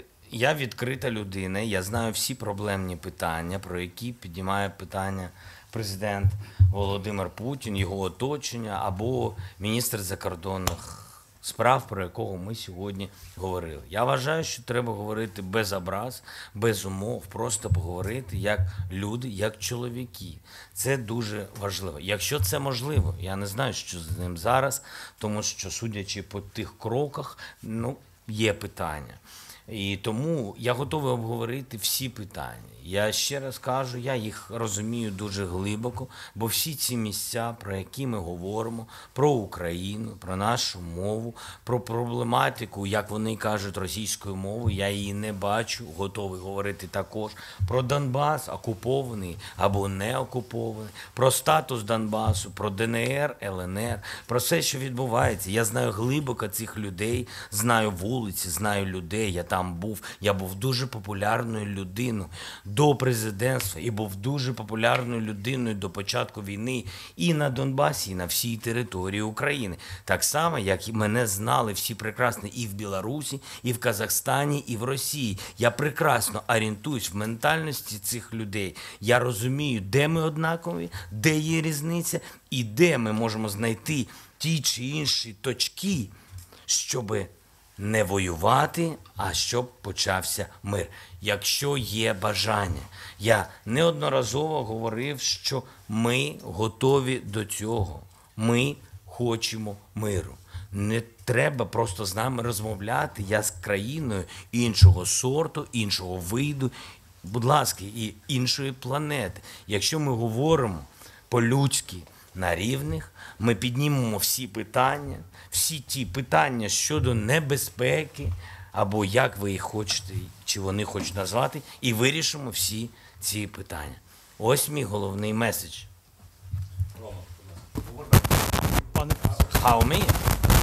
я відкрита людина, я знаю всі проблемні питання, про які піднімає питання президент Володимир Путін, його оточення або міністр закордонних справ, про якого ми сьогодні говорили. Я вважаю, що треба говорити без образ, без умов, просто поговорити як люди, як чоловіки. Це дуже важливо. Якщо це можливо, я не знаю, що з ним зараз, тому що, судячи по тих кроках, ну, є питання. І тому я готовий обговорити всі питання. Я ще раз кажу, я їх розумію дуже глибоко, бо всі ці місця, про які ми говоримо, про Україну, про нашу мову, про проблематику, як вони кажуть російською мовою, я її не бачу, готовий говорити також про Донбас, окупований або не окупований, про статус Донбасу, про ДНР, ЛНР, про все, що відбувається. Я знаю глибоко цих людей, знаю вулиці, знаю людей, я там був, я був дуже популярною людиною до президентства і був дуже популярною людиною до початку війни і на Донбасі, і на всій території України. Так само, як і мене знали всі прекрасно і в Білорусі, і в Казахстані, і в Росії. Я прекрасно орієнтуюсь в ментальності цих людей. Я розумію, де ми однакові, де є різниця, і де ми можемо знайти ті чи інші точки, щоби не воювати, а щоб почався мир. Якщо є бажання. Я неодноразово говорив, що ми готові до цього. Ми хочемо миру. Не треба просто з нами розмовляти. Я з країною іншого сорту, іншого виду, будь ласка, і іншої планети. Якщо ми говоримо по-людськи, на рівних, ми піднімемо всі питання, всі ті питання щодо небезпеки, або як ви їх хочете, чи вони хочуть назвати, і вирішимо всі ці питання. Ось мій головний меседж. Пане А у мене?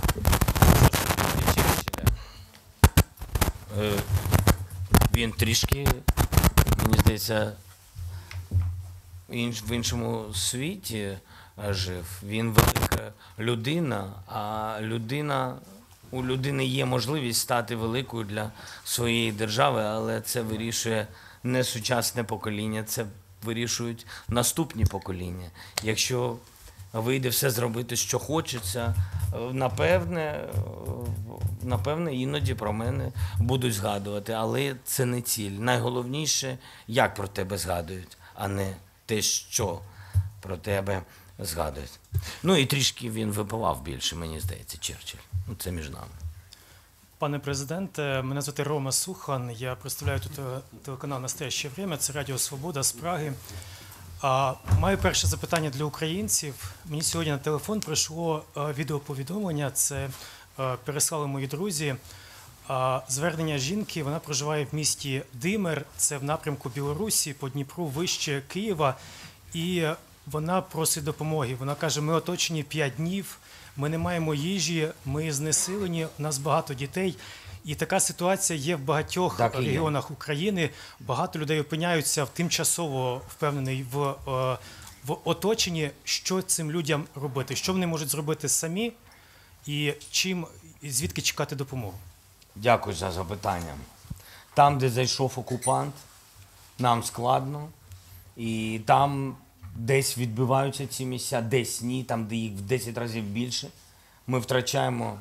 Е, Він трішки, мені здається, інш- в іншому світі е, жив. Він велика людина, а людина, у людини є можливість стати великою для своєї держави, але це вирішує не сучасне покоління, це вирішують наступні покоління. Якщо вийде все зробити, що хочеться, напевне, напевне, іноді про мене будуть згадувати, але це не ціль. Найголовніше, як про тебе згадують, а не те, що про тебе згадують. Ну і трішки він випивав більше, мені здається, Черчилль. Ну, це між нами. Пане президенте, мене звати Рома Сухан, я представляю тут телеканал «Настояще время», це Радіо Свобода з Праги. А, маю перше запитання для українців. Мені сьогодні на телефон прийшло а, відеоповідомлення, це а, переслали мої друзі. А, звернення жінки, вона проживає в місті Димир, це в напрямку Білорусі, по Дніпру, вище Києва. І вона просить допомоги. Вона каже, ми оточені п'ять днів, ми не маємо їжі, ми знесилені, у нас багато дітей. І така ситуація є в багатьох Так і є. регіонах України. Багато людей опиняються в тимчасово впевнений в, е, в оточенні. Що цим людям робити? Що вони можуть зробити самі? І чим, і звідки чекати допомогу? Дякую за запитання. Там, де зайшов окупант, нам складно. І там десь відбиваються ці місця, десь ні, там, де їх в десять разів більше. Ми втрачаємо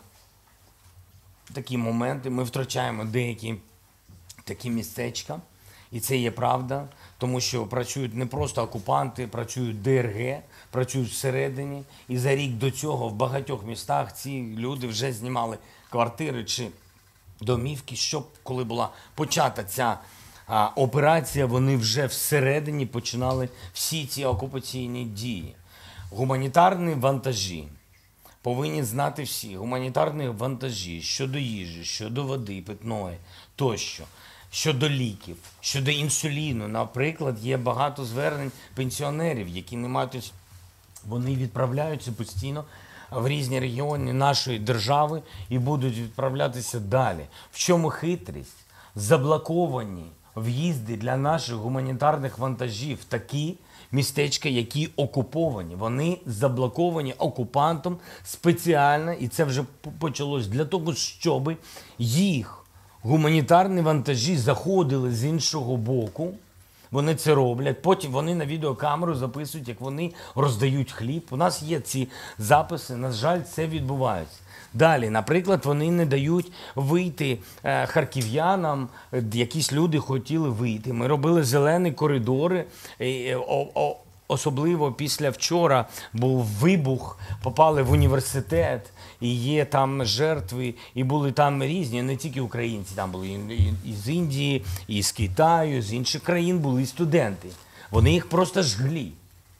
такі моменти, ми втрачаємо деякі такі містечка. І це є правда, тому що працюють не просто окупанти, працюють Д Р Г, працюють всередині. І за рік до цього в багатьох містах ці люди вже знімали квартири чи домівки, щоб коли була почата ця а, операція, вони вже всередині починали всі ці окупаційні дії. Гуманітарні вантажі. Повинні знати всі, гуманітарні вантажі щодо їжі, щодо води питної тощо, щодо ліків, щодо інсуліну. Наприклад, є багато звернень пенсіонерів, які не мають, вони відправляються постійно в різні регіони нашої держави і будуть відправлятися далі. В чому хитрість? Заблоковані в'їзди для наших гуманітарних вантажів такі містечка, які окуповані. Вони заблоковані окупантом спеціально, і це вже почалось для того, щоб їх гуманітарні вантажі заходили з іншого боку. Вони це роблять. Потім вони на відеокамеру записують, як вони роздають хліб. У нас є ці записи, на жаль, це відбувається. Далі, наприклад, вони не дають вийти е, харків'янам, е, якісь люди хотіли вийти. Ми робили зелені коридори, е, о, о, особливо після вчора був вибух, попали в університет, і є там жертви, і були там різні, не тільки українці, там були і, і, і з Індії, і з Китаю, з інших країн були студенти. Вони їх просто жгли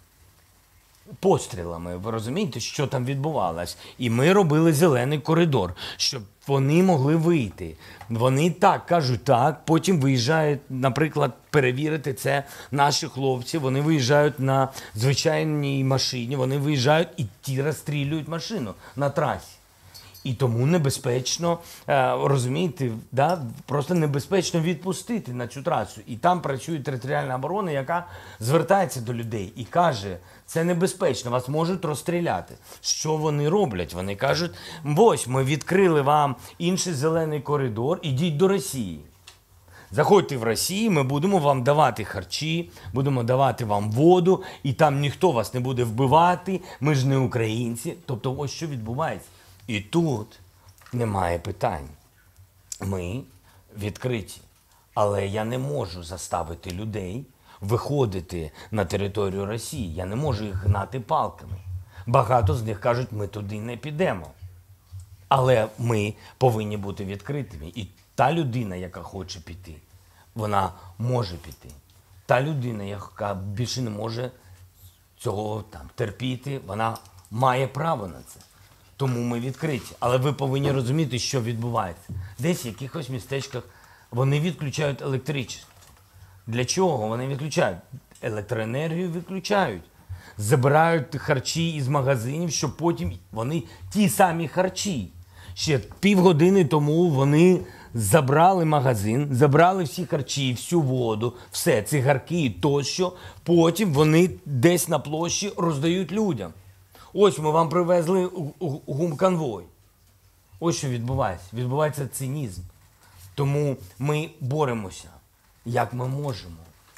пострілами. Ви розумієте, що там відбувалось? І ми робили зелений коридор, щоб вони могли вийти. Вони так кажуть, так, потім виїжджають, наприклад, перевірити це наші хлопці, вони виїжджають на звичайній машині, вони виїжджають і ті розстрілюють машину на трасі. І тому небезпечно, розумієте, да, просто небезпечно відпустити на цю трасу. І там працює територіальна оборона, яка звертається до людей і каже, це небезпечно, вас можуть розстріляти. Що вони роблять? Вони кажуть, ось ми відкрили вам інший зелений коридор, ідіть до Росії. Заходьте в Росію, ми будемо вам давати харчі, будемо давати вам воду, і там ніхто вас не буде вбивати, ми ж не українці. Тобто ось що відбувається. І тут немає питань. Ми відкриті. Але я не можу заставити людей виходити на територію Росії. Я не можу їх гнати палками. Багато з них кажуть, ми туди не підемо. Але ми повинні бути відкритими. І та людина, яка хоче піти, вона може піти. Та людина, яка більше не може цього там терпіти, вона має право на це. Тому ми відкриті. Але ви повинні розуміти, що відбувається. Десь в якихось містечках вони відключають електричество. Для чого вони відключають? Електроенергію відключають. Забирають харчі із магазинів, щоб потім вони ті самі харчі. Ще півгодини тому вони забрали магазин, забрали всі харчі, всю воду, все, цигарки тощо. Потім вони десь на площі роздають людям. Ось ми вам привезли гумконвой. Ось що відбувається. Відбувається цинізм. Тому ми боремося, як ми можемо.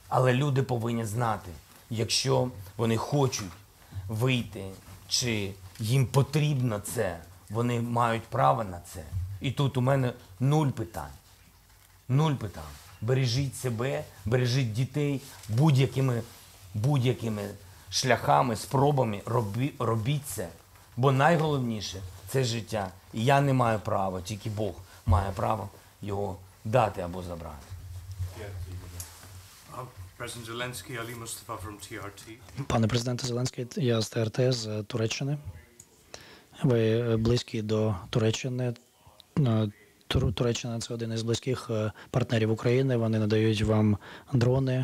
Але люди повинні знати, якщо вони хочуть вийти, чи їм потрібно це, вони мають право на це. І тут у мене нуль питань. Нуль питань. Бережіть себе, бережіть дітей будь-якими, будь-якими шляхами, спробами, робі, робіть це. Бо найголовніше – це життя. І я не маю права, тільки Бог має право його дати або забрати. President Zelensky, Ali Mustafa from T R T. Пане президенте Зеленський, я з Т Р Т з Туреччини. Ви близькі до Туреччини. Тур- Туреччина – це один із близьких е, партнерів України. Вони надають вам дрони.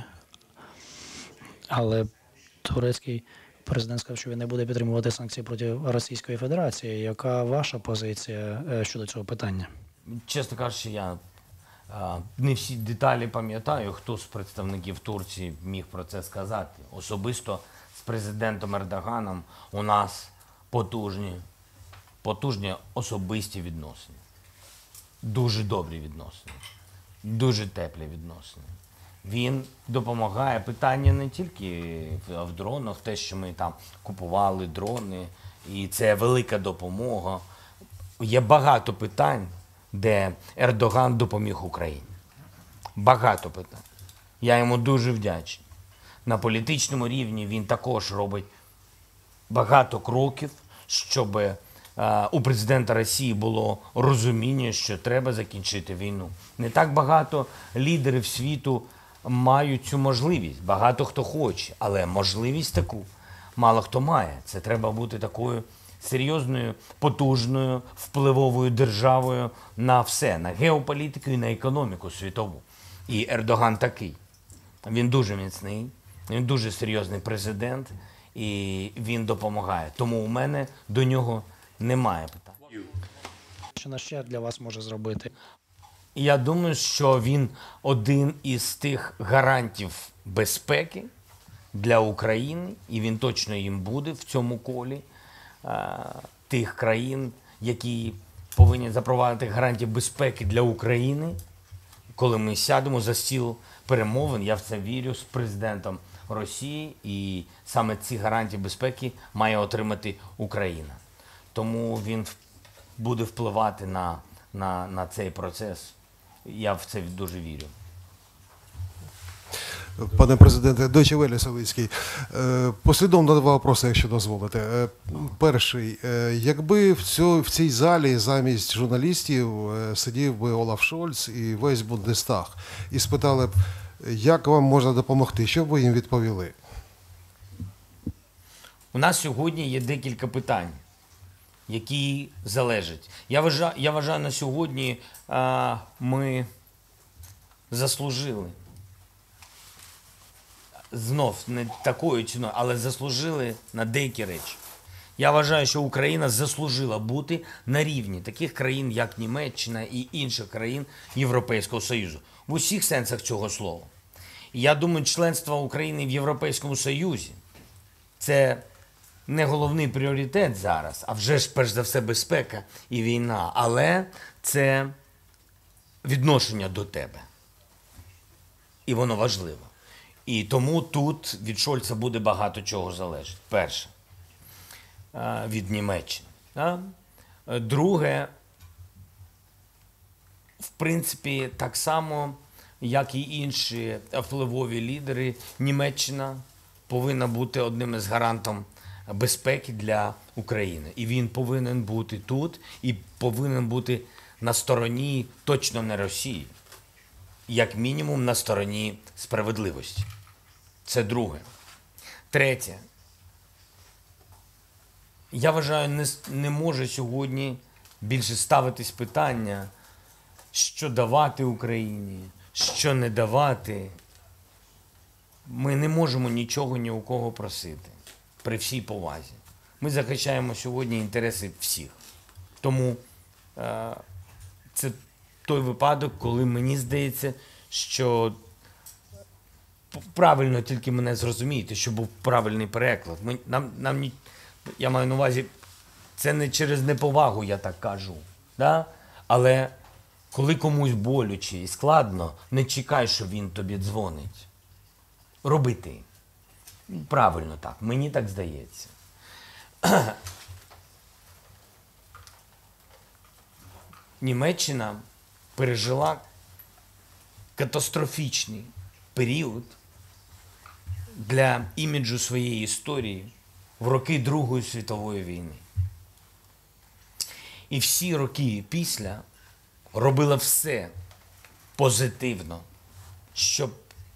Але турецький президент сказав, що він не буде підтримувати санкції проти Російської Федерації. Яка ваша позиція е, щодо цього питання? Чесно кажучи, я а, не всі деталі пам'ятаю, хто з представників Турції міг про це сказати. Особисто з президентом Ердоганом у нас потужні, потужні особисті відносини. Дуже добрі відносини, дуже теплі відносини. Він допомагає. Питання не тільки в, в дронах, те, що ми там купували дрони, і це велика допомога. Є багато питань, де Ердоган допоміг Україні. Багато питань. Я йому дуже вдячний. На політичному рівні він також робить багато кроків, щоб е, у президента Росії було розуміння, що треба закінчити війну. Не так багато лідерів світу мають цю можливість. Багато хто хоче, але можливість таку мало хто має. Це треба бути такою серйозною, потужною, впливовою державою на все, на геополітику і на економіку світову. І Ердоган такий. Він дуже міцний, він дуже серйозний президент, і він допомагає. Тому у мене до нього немає питань. Що на ще для вас може зробити? Я думаю, що він один із тих гарантів безпеки для України, і він точно їм буде в цьому колі е, тих країн, які повинні запровадити гарантії безпеки для України, коли ми сядемо за стіл перемовин, я в це вірю, з президентом Росії, і саме ці гарантії безпеки має отримати Україна. Тому він буде впливати на, на, на цей процес. Я в це дуже вірю. Пане президенте, Deutsche Welle Савицький. Е, Послідовно два вопроси, якщо дозволите. Е, Перший. Е, Якби в, цьо, в цій залі замість журналістів е, сидів би Олаф Шольц і весь Бундестаг і спитали б, як вам можна допомогти, що б ви їм відповіли? У нас сьогодні є декілька питань, які залежать. Я вважаю, я вважаю на сьогодні а, ми заслужили. Знов не такою ціною, але заслужили на деякі речі. Я вважаю, що Україна заслужила бути на рівні таких країн, як Німеччина і інших країн Європейського Союзу. В усіх сенсах цього слова. І я думаю, членство України в Європейському Союзі – це не головний пріоритет зараз, а вже ж, перш за все, безпека і війна. Але це відношення до тебе. І воно важливо. І тому тут від Шольца буде багато чого залежить. Перше, від Німеччини. Друге, в принципі, так само, як і інші впливові лідери, Німеччина повинна бути одним із гарантом безпеки для України. І він повинен бути тут, і повинен бути на стороні точно не Росії. Як мінімум на стороні справедливості. Це друге. Третє. Я вважаю, не, не може сьогодні більше ставитись питання, що давати Україні, що не давати. Ми не можемо нічого ні у кого просити, при всій повазі. Ми захищаємо сьогодні інтереси всіх. Тому е, це той випадок, коли мені здається, що правильно тільки мене зрозумієте, що був правильний переклад. Ми, нам, нам ні, я маю на увазі, це не через неповагу, я так кажу. Да? Але коли комусь болюче і складно, не чекай, що він тобі дзвонить. робити. Правильно так, мені так здається. Німеччина пережила катастрофічний період для іміджу своєї історії в роки Другої світової війни. І всі роки після робила все позитивно, щоб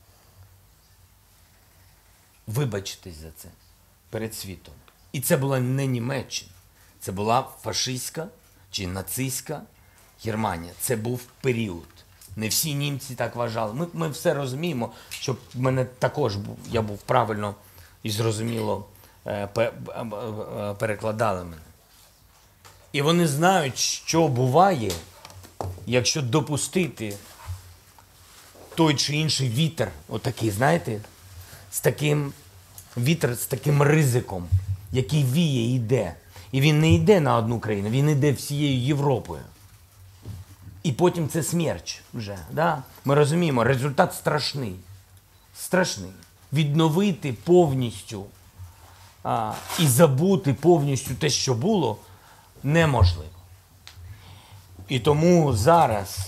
вибачитись за це перед світом. І це була не Німеччина, це була фашистська чи нацистська Германія. Це був період. Не всі німці так вважали. Ми, ми все розуміємо, щоб мене також був, я був правильно і зрозуміло е, пе, е, перекладали мене. І вони знають, що буває, якщо допустити той чи інший вітер, отакий, знаєте, з таким вітер, з таким ризиком, який віє і йде. І він не йде на одну країну, він йде всією Європою. І потім це смерч вже. Да? Ми розуміємо, результат страшний. Страшний. Відновити повністю а, і забути повністю те, що було, неможливо. І тому зараз,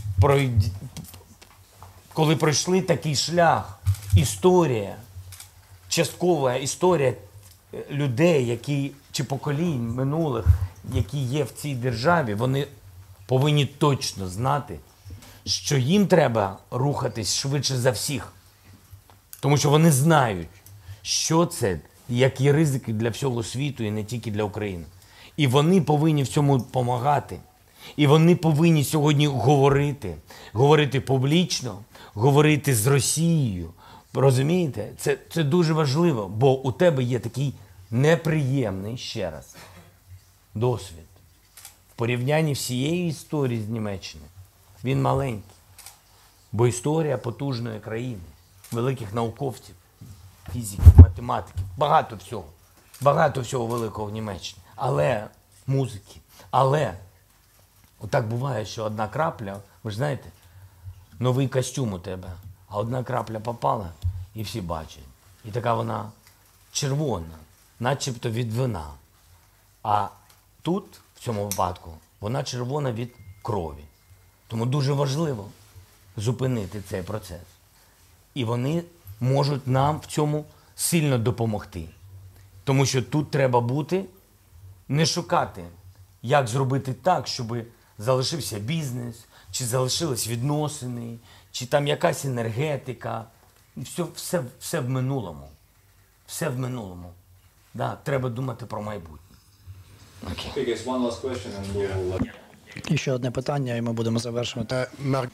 коли пройшли такий шлях, історія, часткова історія людей, які, чи поколінь минулих, які є в цій державі, вони повинні точно знати, що їм треба рухатись швидше за всіх. Тому що вони знають, що це, які ризики для всього світу і не тільки для України. І вони повинні в цьому допомагати. І вони повинні сьогодні говорити, говорити публічно, говорити з Росією. Розумієте? Це, це дуже важливо, бо у тебе є такий неприємний, ще раз, досвід. В порівнянні всієї історії з Німеччини він маленький. Бо історія потужної країни, великих науковців, фізиків, математиків, багато всього. Багато всього великого в Німеччині. Але музики, але отак буває, що одна крапля, ви ж знаєте, новий костюм у тебе, а одна крапля попала і всі бачать. І така вона червона, начебто від вина. А тут, в цьому випадку, вона червона від крові. Тому дуже важливо зупинити цей процес. І вони можуть нам в цьому сильно допомогти. Тому що тут треба бути, не шукати, як зробити так, щоб залишився бізнес, чи залишились відносини, чи там якась енергетика. Все, все, все в минулому. Все в минулому. Да, треба думати про майбутнє. Okay, guys, one last question and we'll... І ще одне питання, і ми будемо завершувати.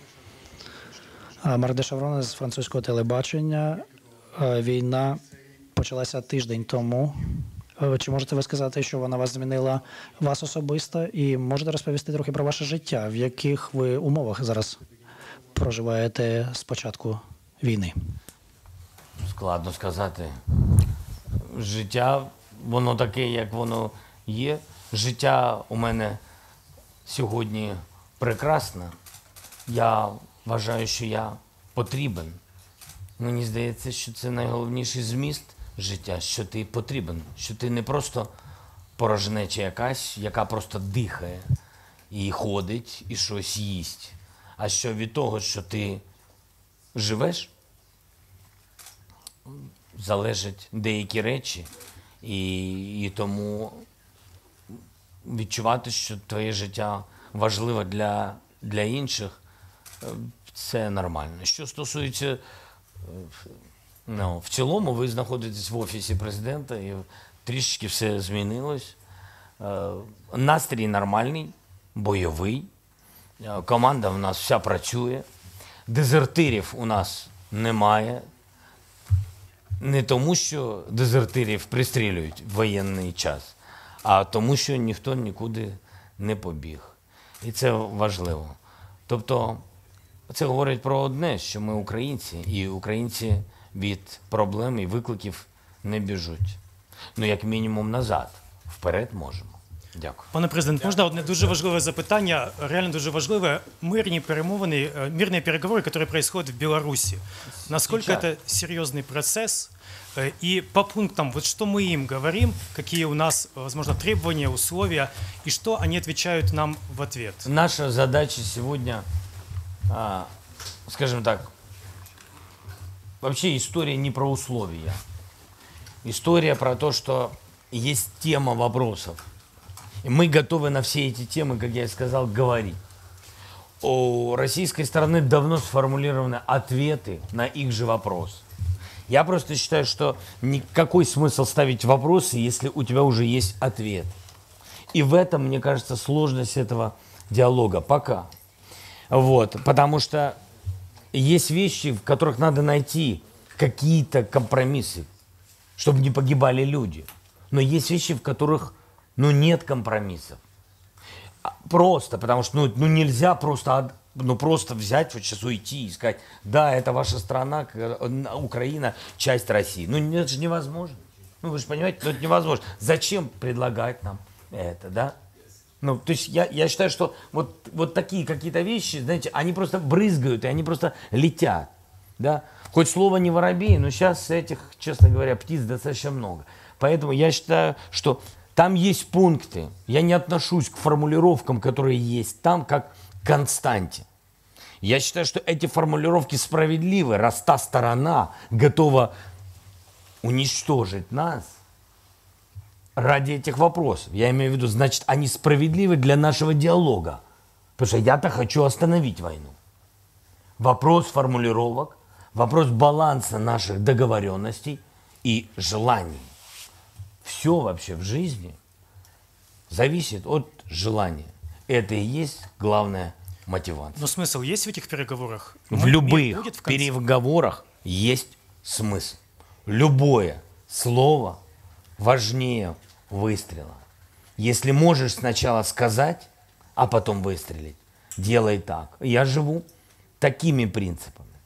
Марк де Шаврон з французького телебачення. Війна почалася тиждень тому. Чи можете ви сказати, що вона вас змінила, вас особисто? І можете розповісти трохи про ваше життя, в яких ви умовах зараз проживаєте з початку війни? Складно сказати. Життя, воно таке, як воно є. Життя у мене сьогодні прекрасне. Я вважаю, що я потрібен. Мені здається, що це найголовніший зміст життя, що ти потрібен, що ти не просто порожнеча якась, яка просто дихає і ходить, і щось їсть, а що від того, що ти живеш, залежать деякі речі, і, і тому відчувати, що твоє життя важливе для, для інших, це нормально. Що стосується, ну, в цілому ви знаходитесь в Офісі Президента і трішечки все змінилось. Настрій нормальний, бойовий, команда в нас вся працює, дезертирів у нас немає. Не тому, що дезертирів пристрілюють в воєнний час, а тому, що ніхто нікуди не побіг. І це важливо. Тобто, це говорить про одне, що ми українці, і українці від проблем і викликів не біжуть. Ну, як мінімум, назад. Вперед можемо. Дякую. Пане президент, можна одне дуже важливе запитання, реально дуже важливе. Мирные перемовины, э, мирные переговоры, которые происходят в Беларуси. Насколько Сейчас. это серьезный процесс? Э, И по пунктам, вот что мы им говорим, какие у нас, возможно, требования, условия, и что они отвечают нам в ответ? Наша задача сегодня, а, скажем так, вообще история не про условия. История про то, что есть тема вопросов. И мы готовы на все эти темы, как я и сказал, говорить. У российской стороны давно сформулированы ответы на их же вопрос. Я просто считаю, что никакой смысл ставить вопросы, если у тебя уже есть ответ. И в этом, мне кажется, сложность этого диалога пока. Вот, потому что есть вещи, в которых надо найти какие-то компромиссы, чтобы не погибали люди. Но есть вещи, в которых, ну, нет компромиссов. Просто, потому что, ну, ну нельзя просто, ну, просто взять, вот сейчас уйти и сказать, да, это ваша страна, Украина, часть России. Ну, это же невозможно. Ну, вы же понимаете, ну, это невозможно. Зачем предлагать нам это, да? Ну, то есть я, я считаю, что вот, вот такие какие-то вещи, знаете, они просто брызгают, и они просто летят, да? Хоть слово не воробей, но сейчас этих, честно говоря, птиц достаточно много. Поэтому я считаю, что там есть пункты. Я не отношусь к формулировкам, которые есть там, как к константе. Я считаю, что эти формулировки справедливы, раз та сторона готова уничтожить нас ради этих вопросов. Я имею в виду, значит, они справедливы для нашего диалога. Потому что я-то хочу остановить войну. Вопрос формулировок, вопрос баланса наших договоренностей и желаний. Все вообще в жизни зависит от желания. Это и есть главная мотивация. Но смысл есть в этих переговорах? В Мир любых будет в конце? переговорах есть смысл. Любое слово важнее выстрела. Если можешь сначала сказать, а потом выстрелить, делай так. Я живу такими принципами.